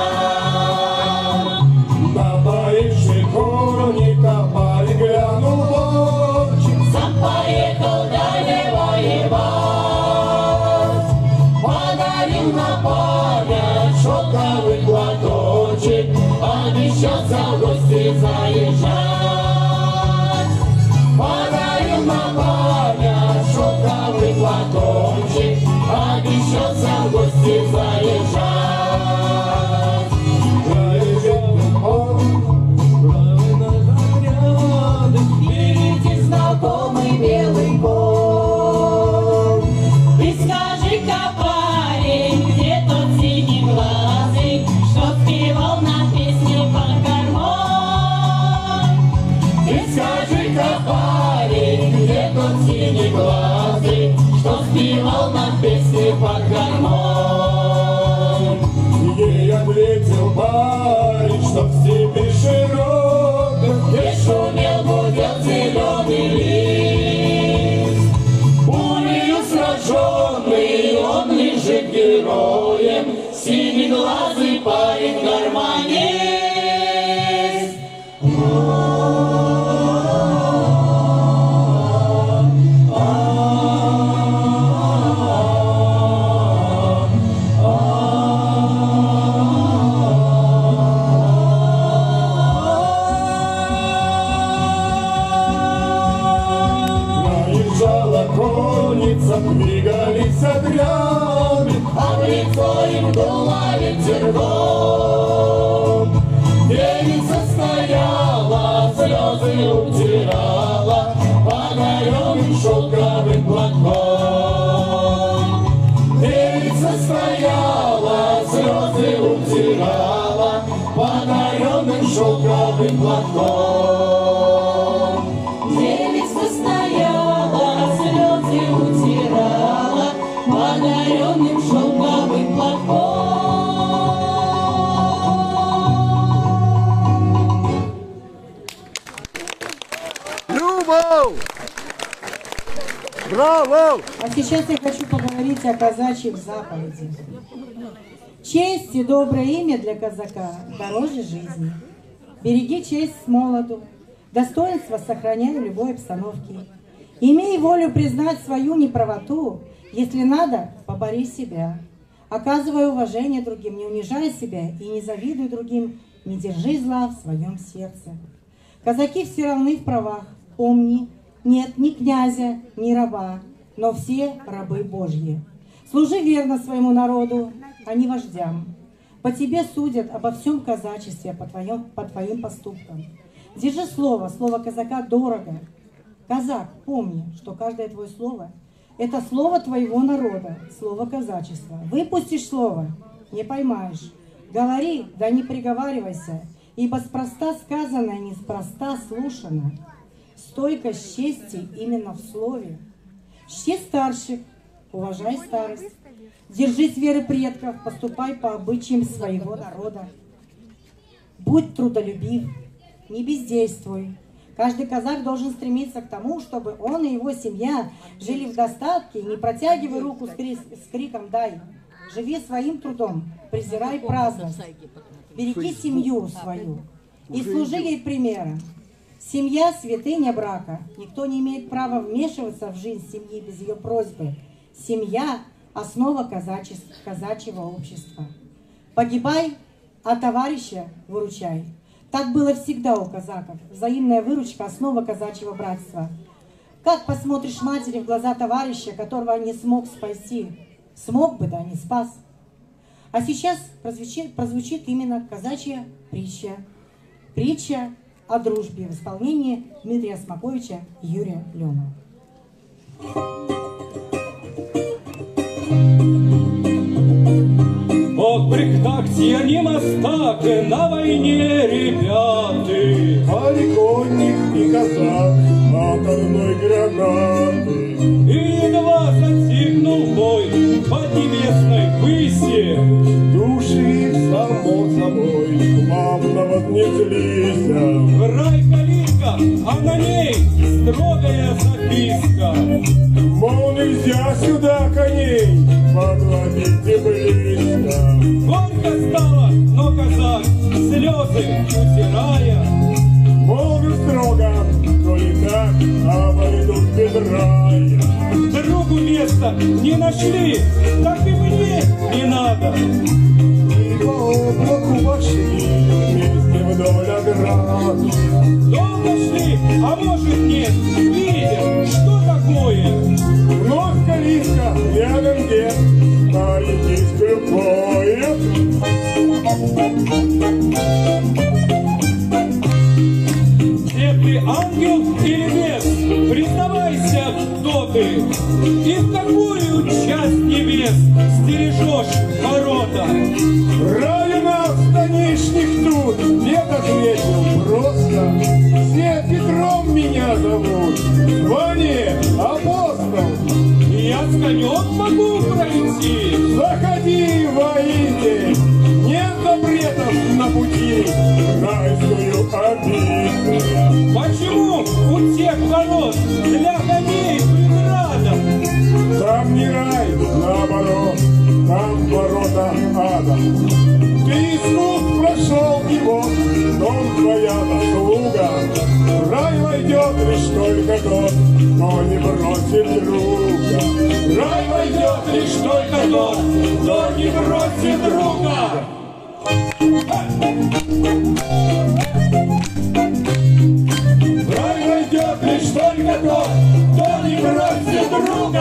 напоивший конника, парень глянул в очи. Сам поехал далее воевать, подарил на память шелковый платочек, обещался в гости заезжать. Подарил на память шелковый платочек, обещался в гости заезжать. Проезжал он, Впереди знакомый белый конь. Ты скажи-ка, парень, где тот синеглазый, что спевал нам песни под гармонь? Ты скажи-ка, парень, где тот синеглазый, что спевал нам песни под гармонь? ей ответил парень, что в степи широкой, Где шумел, гудел зеленый лист. Пулею сраженный он лежит героем, синеглазый парень-гармонист. наезжала конница, двигались отряды. А в лицо им дуло ветерком. Девица стояла, слезы утирала подаренным шелковым платком. Девица стояла, слезы утирала подаренным шелковым платком. Девица стояла, слезы утирала подаренным шелковым платком. Любовь! Браво! А сейчас я хочу поговорить о казачьих заповедях. Честь и доброе имя для казака дороже жизни. Береги честь с молоду, достоинство сохраняй в любой обстановке. Имей волю признать свою неправоту, если надо, побори себя. Оказывай уважение другим, не унижай себя и не завидуй другим, не держи зла в своем сердце. Казаки все равны в правах, помни, нет ни князя, ни раба, но все рабы Божьи. Служи верно своему народу, а не вождям. По тебе судят обо всем казачестве, по твоим поступкам. Держи слово, слово казака дорого. Казак, помни, что каждое твое слово – это слово твоего народа, слово казачества. Выпустишь слово – не поймаешь. Говори, да не приговаривайся, ибо спроста сказанное, неспроста слушано. Стойкость чести именно в слове. Чти старших, уважай старость. Держись веры предков, поступай по обычаям своего народа. Будь трудолюбив, не бездействуй. Каждый казак должен стремиться к тому, чтобы он и его семья жили в достатке, не протягивая руку с криком «дай». живи своим трудом, презирай праздность. Береги семью свою и служи ей примером. Семья – святыня брака. Никто не имеет права вмешиваться в жизнь семьи без ее просьбы. Семья – основа казачьего общества. Погибай, а товарища выручай. Так было всегда у казаков. Взаимная выручка – основа казачьего братства. Как посмотришь матери в глаза товарища, которого не смог спасти? Смог бы, да не спас. А сейчас прозвучит именно казачья притча. Притча о дружбе в исполнении Дмитрия Смаковича и Юрия Леонова. От прихтакти они мастак на войне, ребята. А не конник, и казак от одной гранаты. И едва затихнул бой под небесной выси. Души их само собой плавно вознеслись. В рай калитка, а на ней строгая записка. Мол, нельзя сюда коней подводите близко. Горько стало, но казак, слезы утирая, Молвил строго, коли так, обойдут без рая. другу места не нашли, так и мне не надо. И по облаку пошли вместе вдоль ограды. Долго шли, а может нет, видим, что такое. Вновь калитка, рядом где старенький скрипоет. Где ты, ангел или бес, признавайся, кто ты, и в какую часть небес стережешь ворота. Рай у нас нынешних тут, нет, ответил просто. Все Петром меня зовут, звание апостол. Я с конем могу пройти. Заходи, воитель, нет запретов на пути в райскую обитель. Почему у тех ворот для коней преграда? Там не рай, наоборот, там ворота ада. Ты искус прошел его, дом твоя заслуга. В рай войдет лишь только тот, кто не бросит друга. В рай войдет лишь только тот, кто не бросит друга. В рай войдет лишь только тот, кто не бросит друга.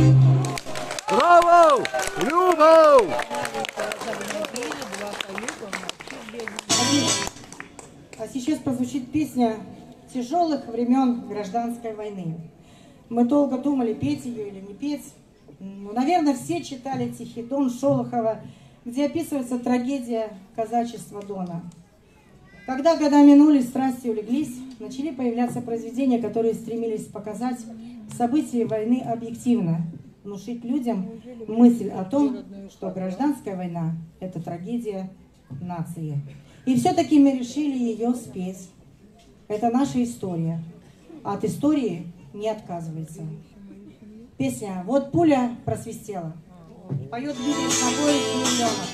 Браво! Любов! А сейчас прозвучит песня тяжелых времен гражданской войны. Мы долго думали, петь ее или не петь. Ну, наверное, все читали «Тихий Дон» Шолохова, где описывается трагедия казачества Дона. Когда года минули, страсти улеглись, начали появляться произведения, которые стремились показать события войны объективно, внушить людям мысль о том, что гражданская война – это трагедия нации. И все-таки мы решили ее спеть. Это наша история. От истории не отказывается. Песня «Вот пуля просвистела». Поет Дмитрий Смакович и Леонов.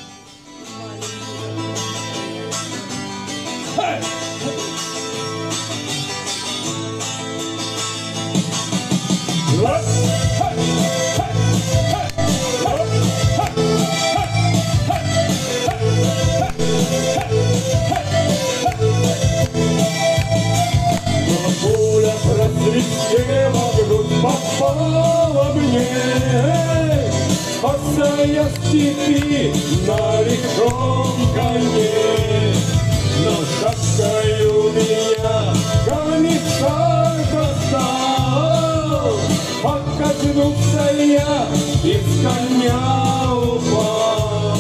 Пуля просвистела, в грудь попала мне, босая в степи на лихом коне. Но шапкою меня комиссар достал, покачнулся я и с коня упал.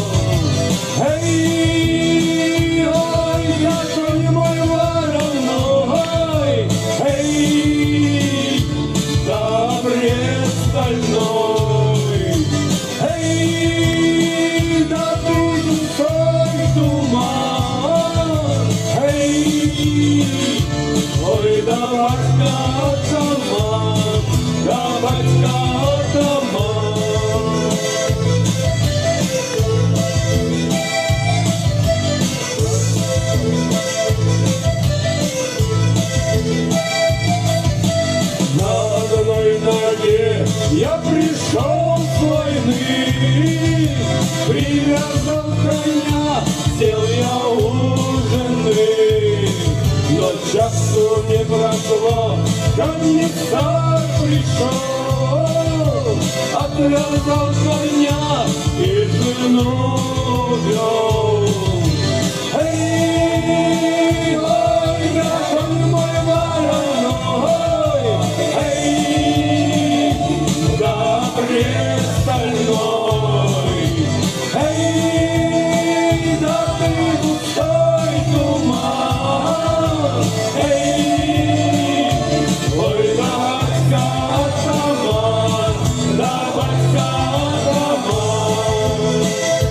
Эй, ой, какой мой вороной, эй, добрец стальной, эй, да будет сел я ужинать, но часу не прошло, комиссар пришел, отвязал коня и жену вел. Эй, ой, дракон мой вороной, эй, да престольной, эй, да ты густой туман, эй, ой, да батька атаман, да батька атаман.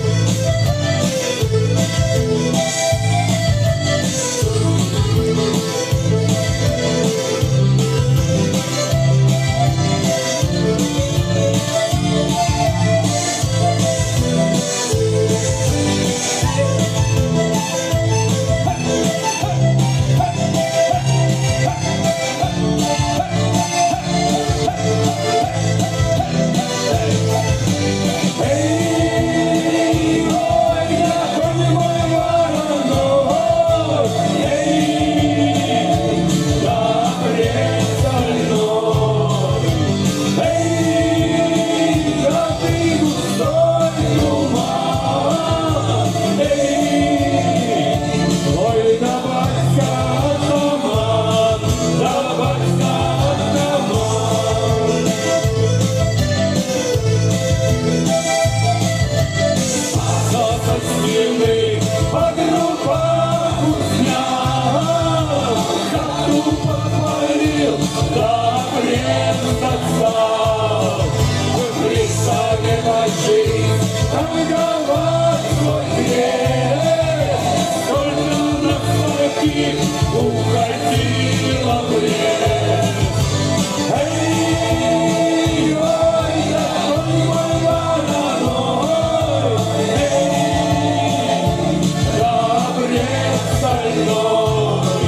Уходила в лес. Эй, ой, дракон мой вороной, эй, да престольной,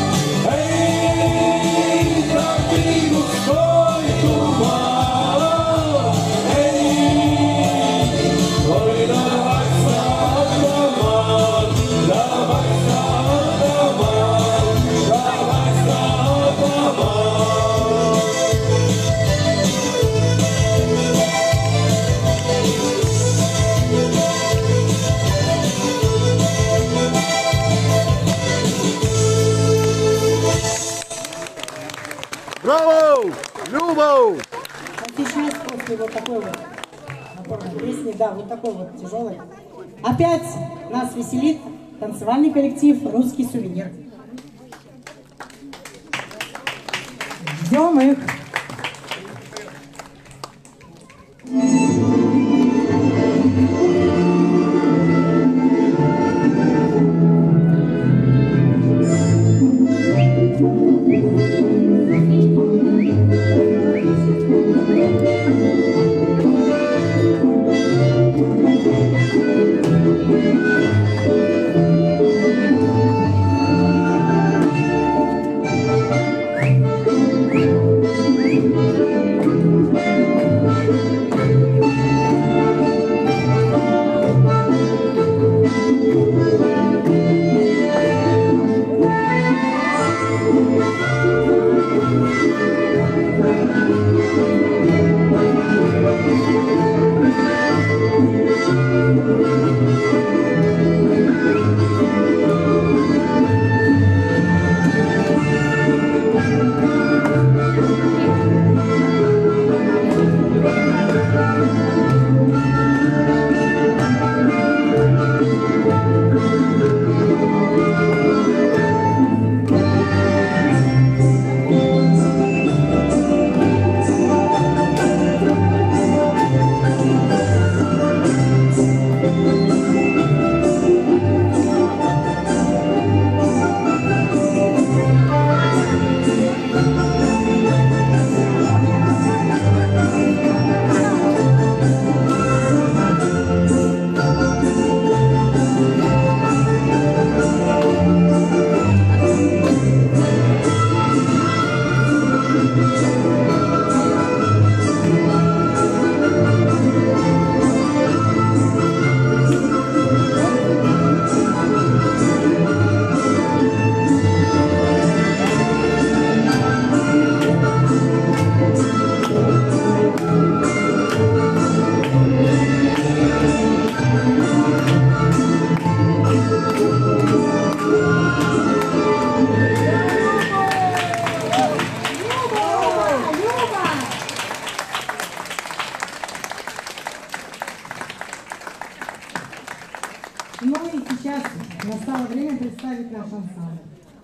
эй, да ты густой туман, эй, ой, давай атаман, давай атаман, давай атаман. Браво! Любов! А сейчас после вот такой вот напорной песни, да, вот такой вот тяжелый, опять нас веселит танцевальный коллектив «Русский сувенир». Ждем их! и сейчас настало время представить наш ансамбль.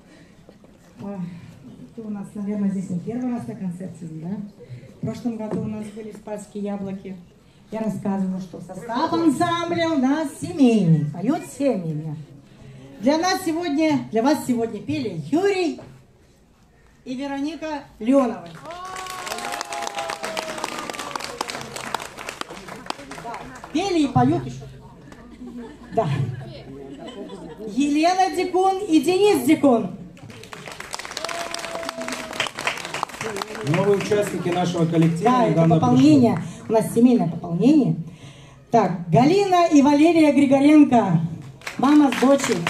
Это у нас, наверное, здесь не первый раз на концерте, да? В прошлом году у нас были «Спасские яблоки». Я рассказывала, что состав ансамбля у нас семейный, поет семьями. Для вас сегодня пели Юрий и Вероника Леоновы. Пели и поют еще. Да. Елена Дикун и Денис Дикун. Новые участники нашего коллектива. Да, это пополнение. У нас семейное пополнение. Так, Галина и Валерия Григоренко. Мама с дочерью.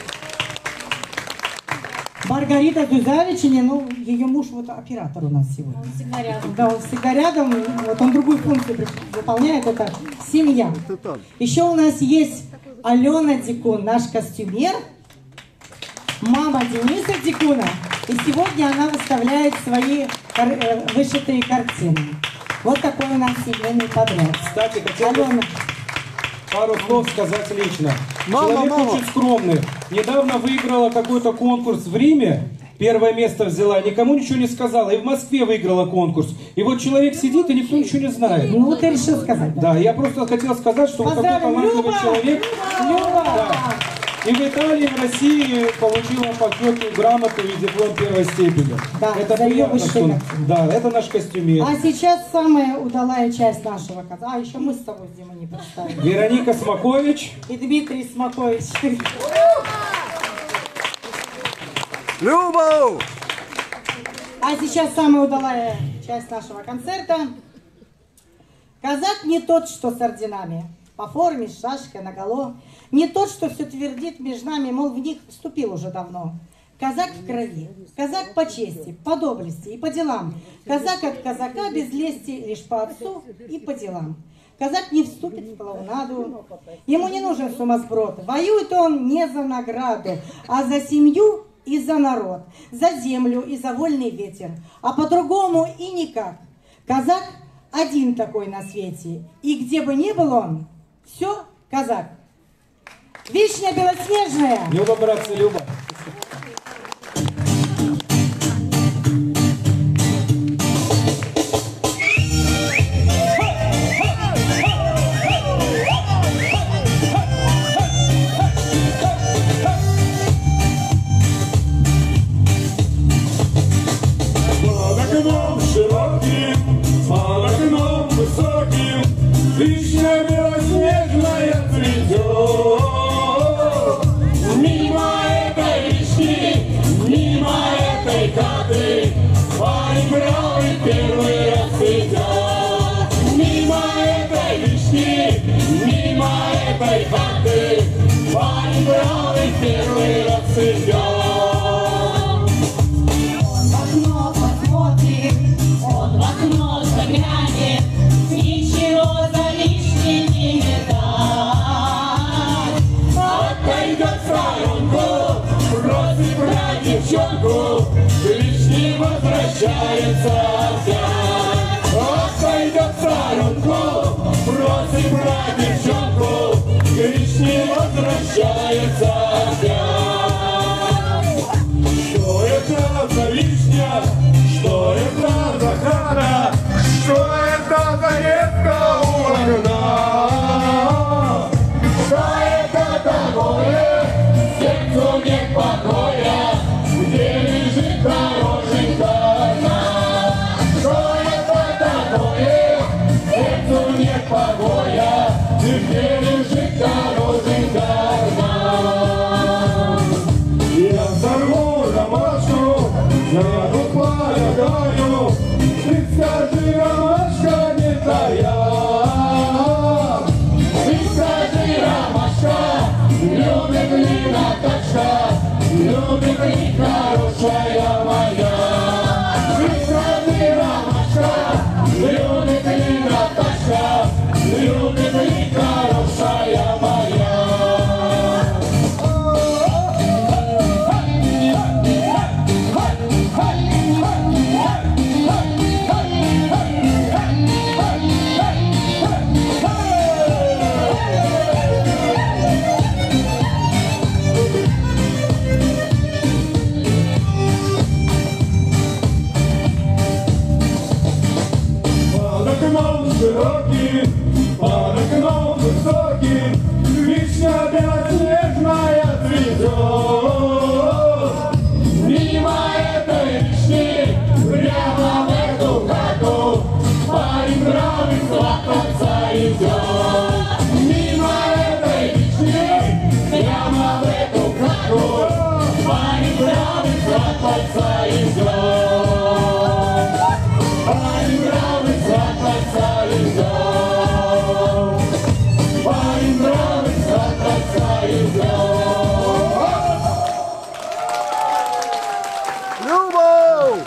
Маргарита Дузавичина, ну, ее муж вот оператор у нас сегодня. Он всегда рядом. Да, он всегда рядом, вот он другую функцию выполняет, это семья. Еще у нас есть Алена Дикун, наш костюмер, мама Дениса Дикуна, и сегодня она выставляет свои вышитые картины. Вот такой у нас семейный подряд. Кстати, хотел бы пару слов сказать лично. Человек очень скромный. Недавно выиграла какой-то конкурс в Риме. Первое место взяла, никому ничего не сказала. И в Москве выиграла конкурс. И вот человек сидит, и никто ничего не знает. Ну вот ты решил сказать. Да, я просто хотел сказать, что вот такой талантливый человек. Люба! Да. И в Италии, и в России получила почетную грамоту и диплом первой степени. Да, это за ее приятно, что... Да, это наш костюмер. А сейчас самая удалая часть нашего концерта. А, еще мы с тобой, Дима, не представили. Вероника Смакович. И Дмитрий Смакович. Любо! А сейчас самая удалая часть нашего концерта. Казак не тот, что с орденами, по форме, с шашкой наголо. Не тот, что все твердит между нами, мол, в них вступил уже давно. Казак в крови, казак по чести, по доблести и по делам. Казак от казака без лести, лишь по отцу и по делам. Казак не вступит в клоунаду, ему не нужен сумасброд. Воюет он не за награду, а за семью и за народ, за землю и за вольный ветер. А по-другому и никак. Казак один такой на свете, и где бы ни был он, все казак. Вишня белоснежная. Люба, братцы, Люба. Под окном широким, под окном высоким, вишня белоснежная цветет. Мимо этой вишни, мимо этой хаты, парень бравый первый раз идет. Мимо этой вишни, мимо этой хаты, парень бравый первый раз идет. Он в окно заглянет, ничего за вишней не видать. Отойдет в сторонку, просит брать девчонку, к вишне возвращается опять. Отойдет в сторонку, просит брать девчонку, к вишне возвращается опять. Что это за вишня? Что это за хата? Что это за ветка у окна? Что это такое? Сердцу нет покоя, где лежит дороженька одна. Что это такое? Сердцу нет покоя, где лежит дороженька одна. Я сорву ромашку, я полагаю, ты скажи, ромашка не тая. Ты скажи, ромашка, любит ли Наташка, любит ли хорошая моя. Ты скажи, ромашка, любит ли Наташка, любит ли хорошая моя. прямо в эту хату, парень бравый хвататься идет. Парень бравый хвататься идет. Парень бравый хвататься идет. Любов!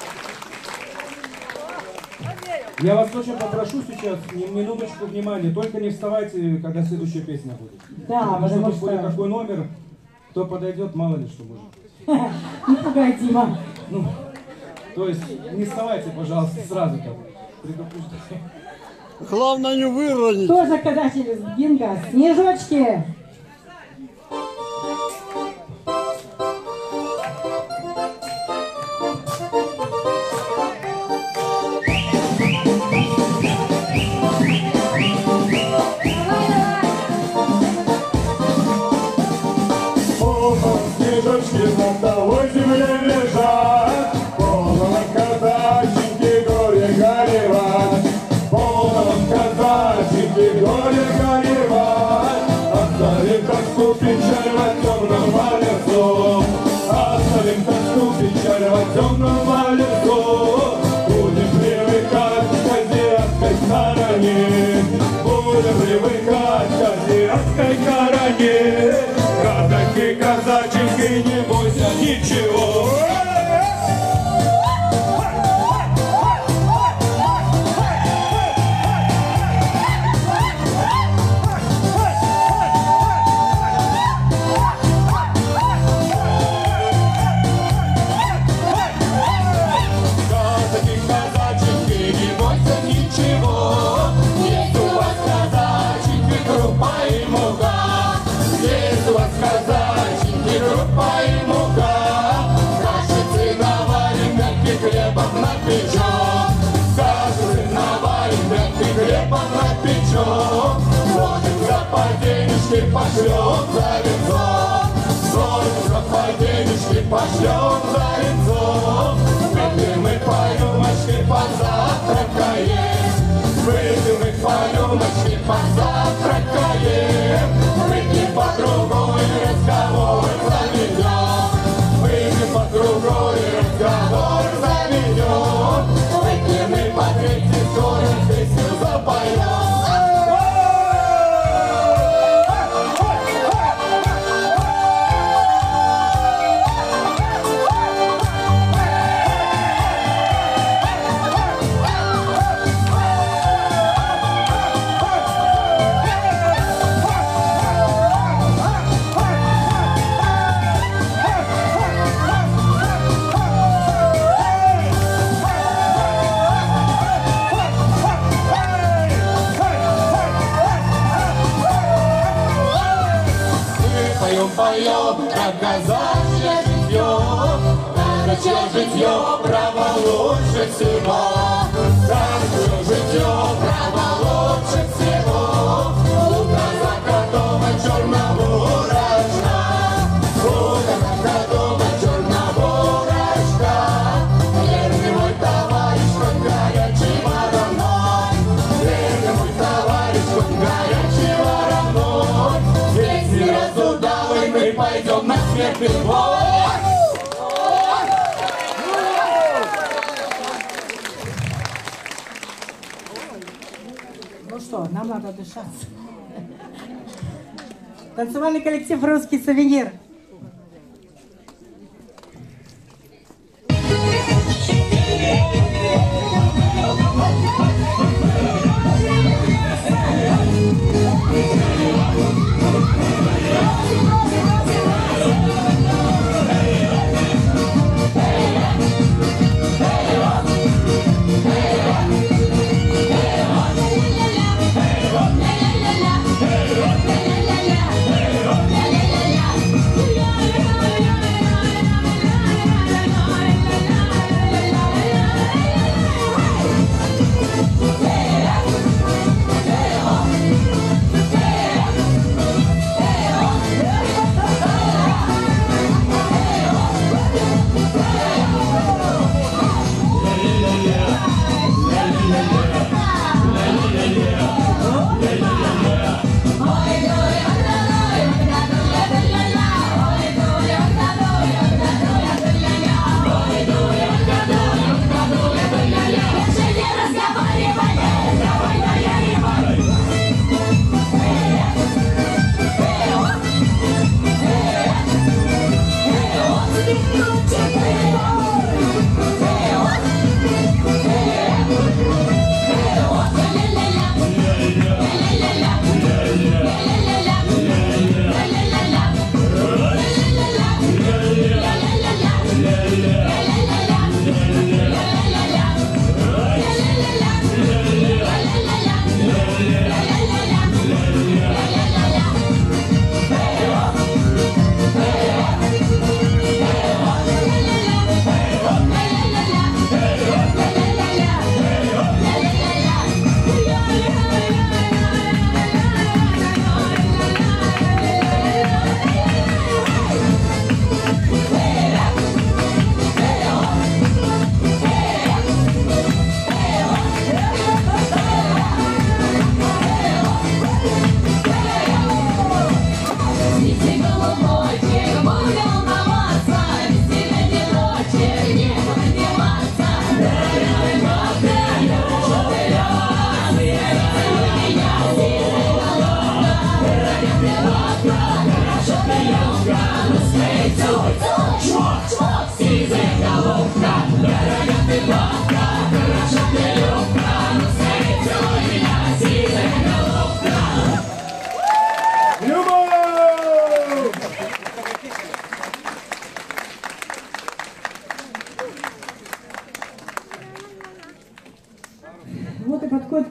Я вас очень попрошу сейчас, минуточку внимания, только не вставайте, когда следующая песня будет. Да, потому что будет такой номер, кто подойдет, мало ли что может. Не пугай, Дима. Ну, то есть не вставайте, пожалуйста, сразу так. Предупреждаю. Главное не выронить. Тоже когда через бинго. Снежочки. Снежочки на того земле лежат, полного казаченьки горе горевать, полного казаченьки горе горевать. Оставим тоску печаль во темном лесу, оставим тоску печаль во темном лесу. Будем привыкать к азиатской стороне, будем привыкать к азиатской стороне. Казаки, казаченьки, не бойся ничего. Казаки, казаченьки, не бойся ничего. Есть у вас казаченьки, крупа и мука. Есть у вас казаченьки, крупа и мука. Кашицы наварим, мягкий хлебов напечем. Кашицы наварим, мягкий хлебов напечем. Сходим за денежки, пошлем за венцом. Сходим за денежки, пошлем за венцом. Выпьем и по рюмочке, позавтракаем. Выпьем и по рюмочке, позавтракаем. Выпьем по другой, разговор заведем. Выпьем по другой, разговор заведем. Выпьем и по третьей, скоро песню запоем. Поем про казачье житье, казачье житье, право лучше всего. Казачье житье, право лучше всего. У казака дома черного рожка, у казака дома черного рожка. Верный мой товарищ, он горячий вороной. Верный мой товарищ, он горячий вороной. Весь мир разудалый, мы пойдем на смертный бой. Ну что, нам надо дышаться. Танцевальный коллектив «Русский сувенир». La la la la,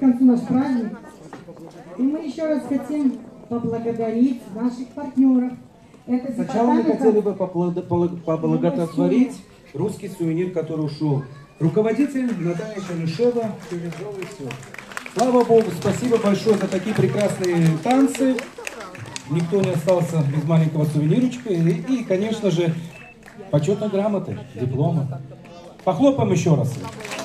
концу наш праздник. И мы еще раз хотим поблагодарить наших партнеров. Это Сначала мы хотели бы департамент поблагодарить русский сувенир, который ушел. Руководитель Наталья Чернышева. Слава Богу, спасибо большое за такие прекрасные танцы. Никто не остался без маленького сувенирочка. И, конечно же, почетной грамоты, диплома. Похлопаем еще раз.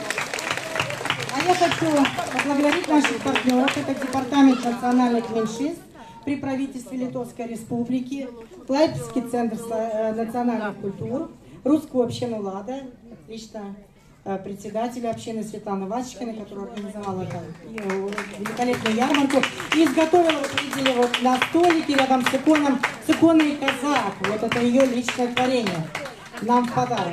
А я хочу поблагодарить наших партнеров. Это Департамент национальных меньшинств при правительстве Литовской Республики, Лайпцигский центр национальных культур, Русскую общину «Лада», лично председателя общины Светлана Васечкина, которая организовала великолепную ярмарку и изготовила, вот видели, вот на столике рядом с иконой казак. Вот это ее личное творение нам в подарок.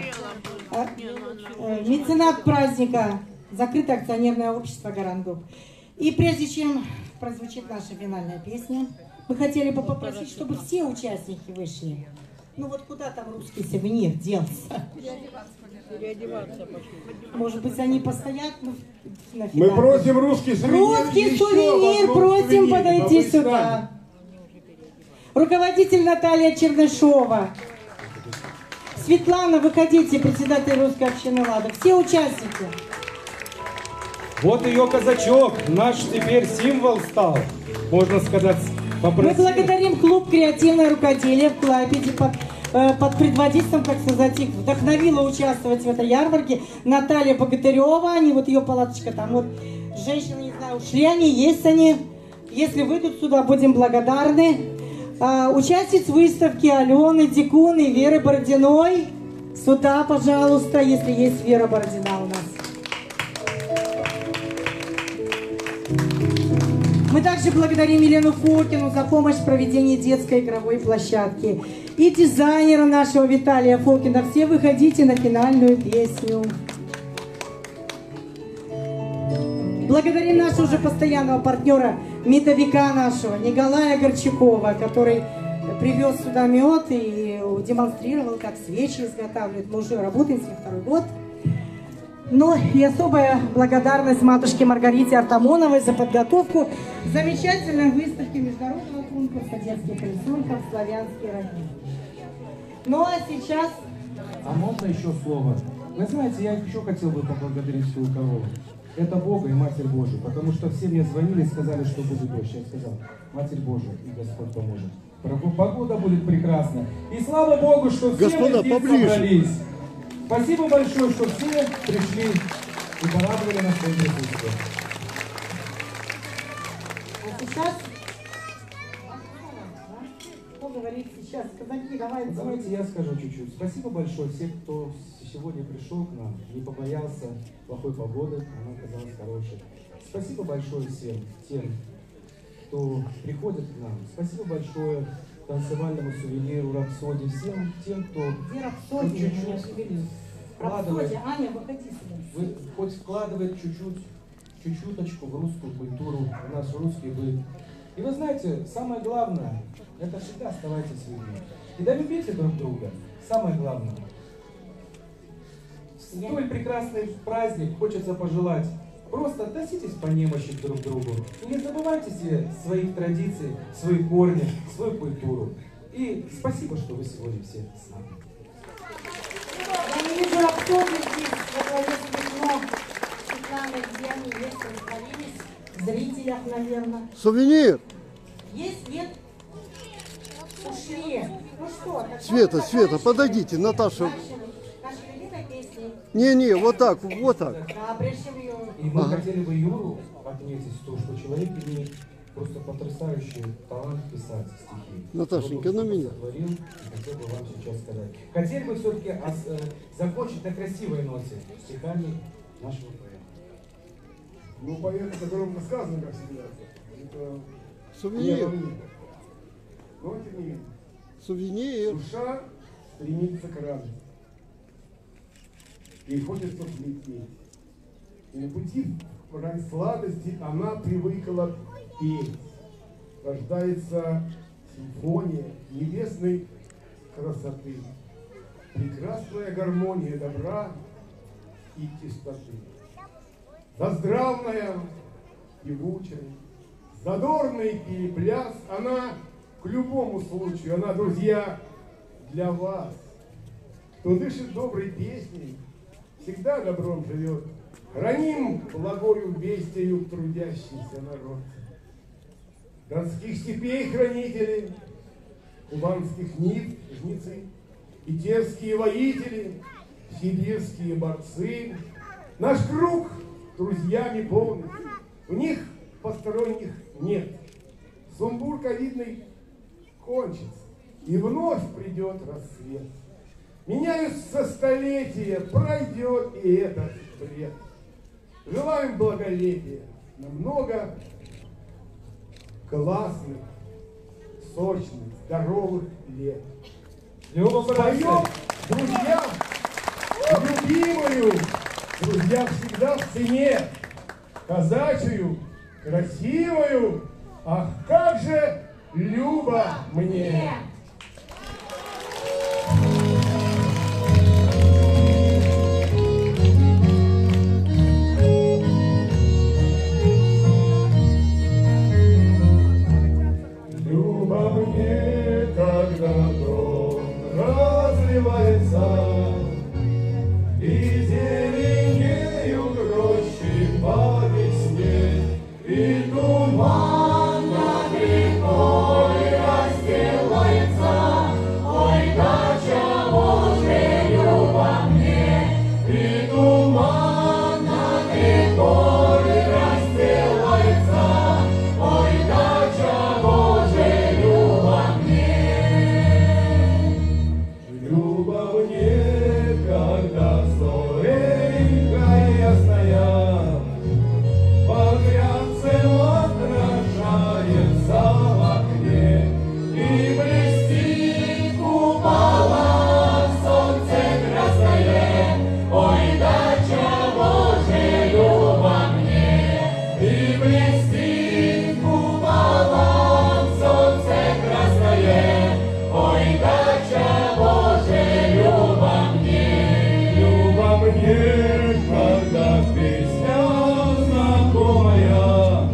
Меценат праздника, закрытое акционерное общество «Гарангруп». И прежде чем прозвучит наша финальная песня, мы хотели бы попросить, чтобы все участники вышли. Ну вот куда там русский сувенир делся? Может быть, они постоят на финале? Мы просим русский сувенир. Русский сувенир, просим подойти сюда. Руководитель Наталья Чернышева. Светлана, выходите, председатель Русской общины «Лада». Все участники. Вот ее казачок, наш теперь символ стал, можно сказать, Мы благодарим клуб «Креативное рукоделие» в Клайпеде под предводительством, как сказать, их вдохновила участвовать в этой ярмарке Наталья Богатырева. Они, вот ее палаточка там, вот женщины, не знаю, ушли они, есть они. Если выйдут сюда, будем благодарны. Участниц выставки Алены Дикун и Веры Бородиной. Сюда, пожалуйста, если есть Вера Бородина у нас. Мы также благодарим Елену Фокину за помощь в проведении детской игровой площадки. И дизайнера нашего Виталия Фокина. Все выходите на финальную песню. Благодарим нашего уже постоянного партнера, медовика нашего, Николая Горчакова, который привез сюда мед и демонстрировал, как свечи изготавливают. Мы уже работаем с ним второй год. Ну и особая благодарность матушке Маргарите Артамоновой за подготовку замечательной выставки международного конкурса детских рисунков «Славянский район». Ну а сейчас... А можно еще слово? Вы знаете, я еще хотел бы поблагодарить всю корову. Это Бога и Матерь Божия, потому что все мне звонили и сказали, что будет дождь. Я сказал, Матерь Божия и Господь поможет. Погода будет прекрасна. И слава Богу, что все Господа, мы здесь поближе. собрались. Спасибо большое, что все пришли и порадовали нас своим присутствием. А сейчас... Что говорит сейчас? Казаки, давайте. Давайте я скажу чуть-чуть. Спасибо большое всем, кто сегодня пришел к нам, не побоялся плохой погоды, она оказалась хорошей. Спасибо большое всем тем, кто приходит к нам. Спасибо большое танцевальному сувениру, Рапсодии, всем тем, кто Где Рапсодия? Рапсодия, Аня, выходи сюда. хоть вкладывает чуть-чуточку в русскую культуру, в наш русский быт. И вы знаете, самое главное, это всегда оставайтесь людьми. И да любите друг друга. Самое главное. В столь прекрасный праздник хочется пожелать. Просто относитесь по немощи друг к другу. И не забывайте себе своих традиций, свои корни, свою культуру. И спасибо, что вы сегодня все с нами. Я не вижу Рапсодию здесь, во главе с пятном. Светлана, где они есть, растворились? В зрителях, наверное. Сувенир. Есть, нет? Ушли. Ну что? так Света, вот, Света, наши- подойдите, Наташа. Наши любимые песни. Не, вот так, вот так. Да, прежде чем ее... И мы хотели бы Юру отметить, то, что человек имеет просто потрясающий талант писать стихи. Наташенька, Вот он на меня. что-то сотворил, и хотел бы вам сейчас сказать. Хотели бы все-таки закончить на красивой ноте стихами нашего поэта. Ну, поэт, о котором сказано, как всегда. Это Сувенир. но тем не менее. Сувенир. Душа стремится к радости. Ей хочется быть ней. И на пути ради сладости она привыкла петь. Рождается симфония небесной красоты. Прекрасная гармония добра и чистоты. Заздравная певучая, задорный перепляс, она к любому случаю, она, друзья, для вас. Кто дышит доброй песней, всегда добром живет. Храним благою вестью трудящийся народ. Донских степей хранители, кубанских нив жнецы, и терские воители, сибирские борцы. Наш круг друзьями полный, в них посторонних нет. Сумбур ковидный кончится, и вновь придет рассвет. Меняются столетия, пройдет и этот бред. Желаем благолепия на много классных, сочных, здоровых лет. Споем, друзья, любимую, друзья, всегда в цене, казачью, красивую, ах, как же Люба мне! Люба мне, когда дом разливается, и зеленеют рощи по весне, и туман над рекой расстилается. Ой, да чего же Люба мне, и туман над рекой расстилается. Ой, да чего же Люба мне, Люба мне, когда зоренька ясная багрянцем отражается в окне, и блестит купола солнце красное. Ой, да чего же Люба мне, и блестит купола солнце красное. Ой, да чего же Люба мне, Люба мне, когда песня знакомая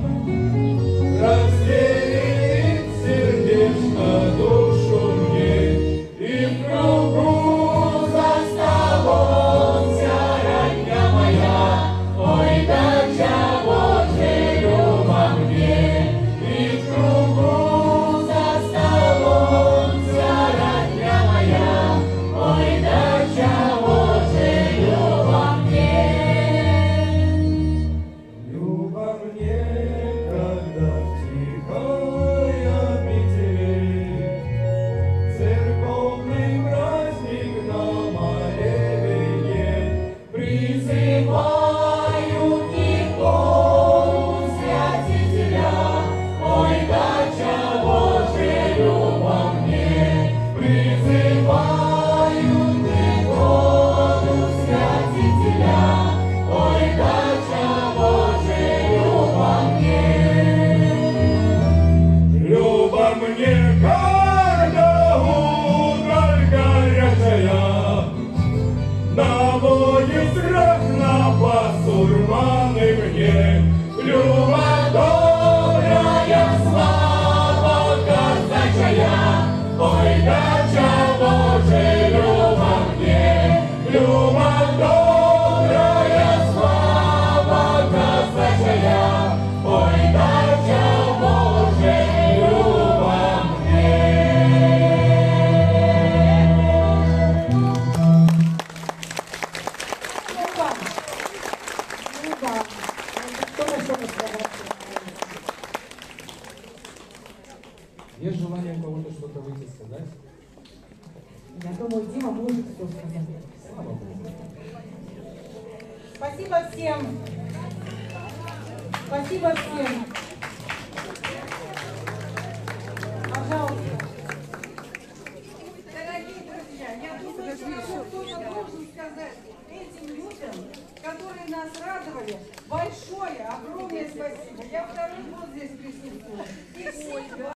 разделит сердечно душу мне, и в кругу за столом вся родня моя. Ой, да чего же Люба мне, и в кругу за столом вся родня моя. Ой, да чего же Люба мне, Люба мне, когда тихая метель церковный праздник на молебне призывают икону святителя. Ой, да чего же Люба мне, призывают икону святителя. Ой, да чего же Люба мне, Люба мне, когда уголь горячая наводит страх на басурманы мне. Люба добрая, слава казачая. Ой, да чего же Люба мне, Люба добрая, слава казачая. Ой, да чего же Люба мне. Есть желание у кого-то что-то выйти сказать? Я думаю, Дима может все сказать. Слава Богу. Спасибо всем. Спасибо всем. Пожалуйста. Дорогие друзья, я думаю, что кто-то должен сказать этим людям, которые нас радовали, большое, огромное спасибо. Я второй год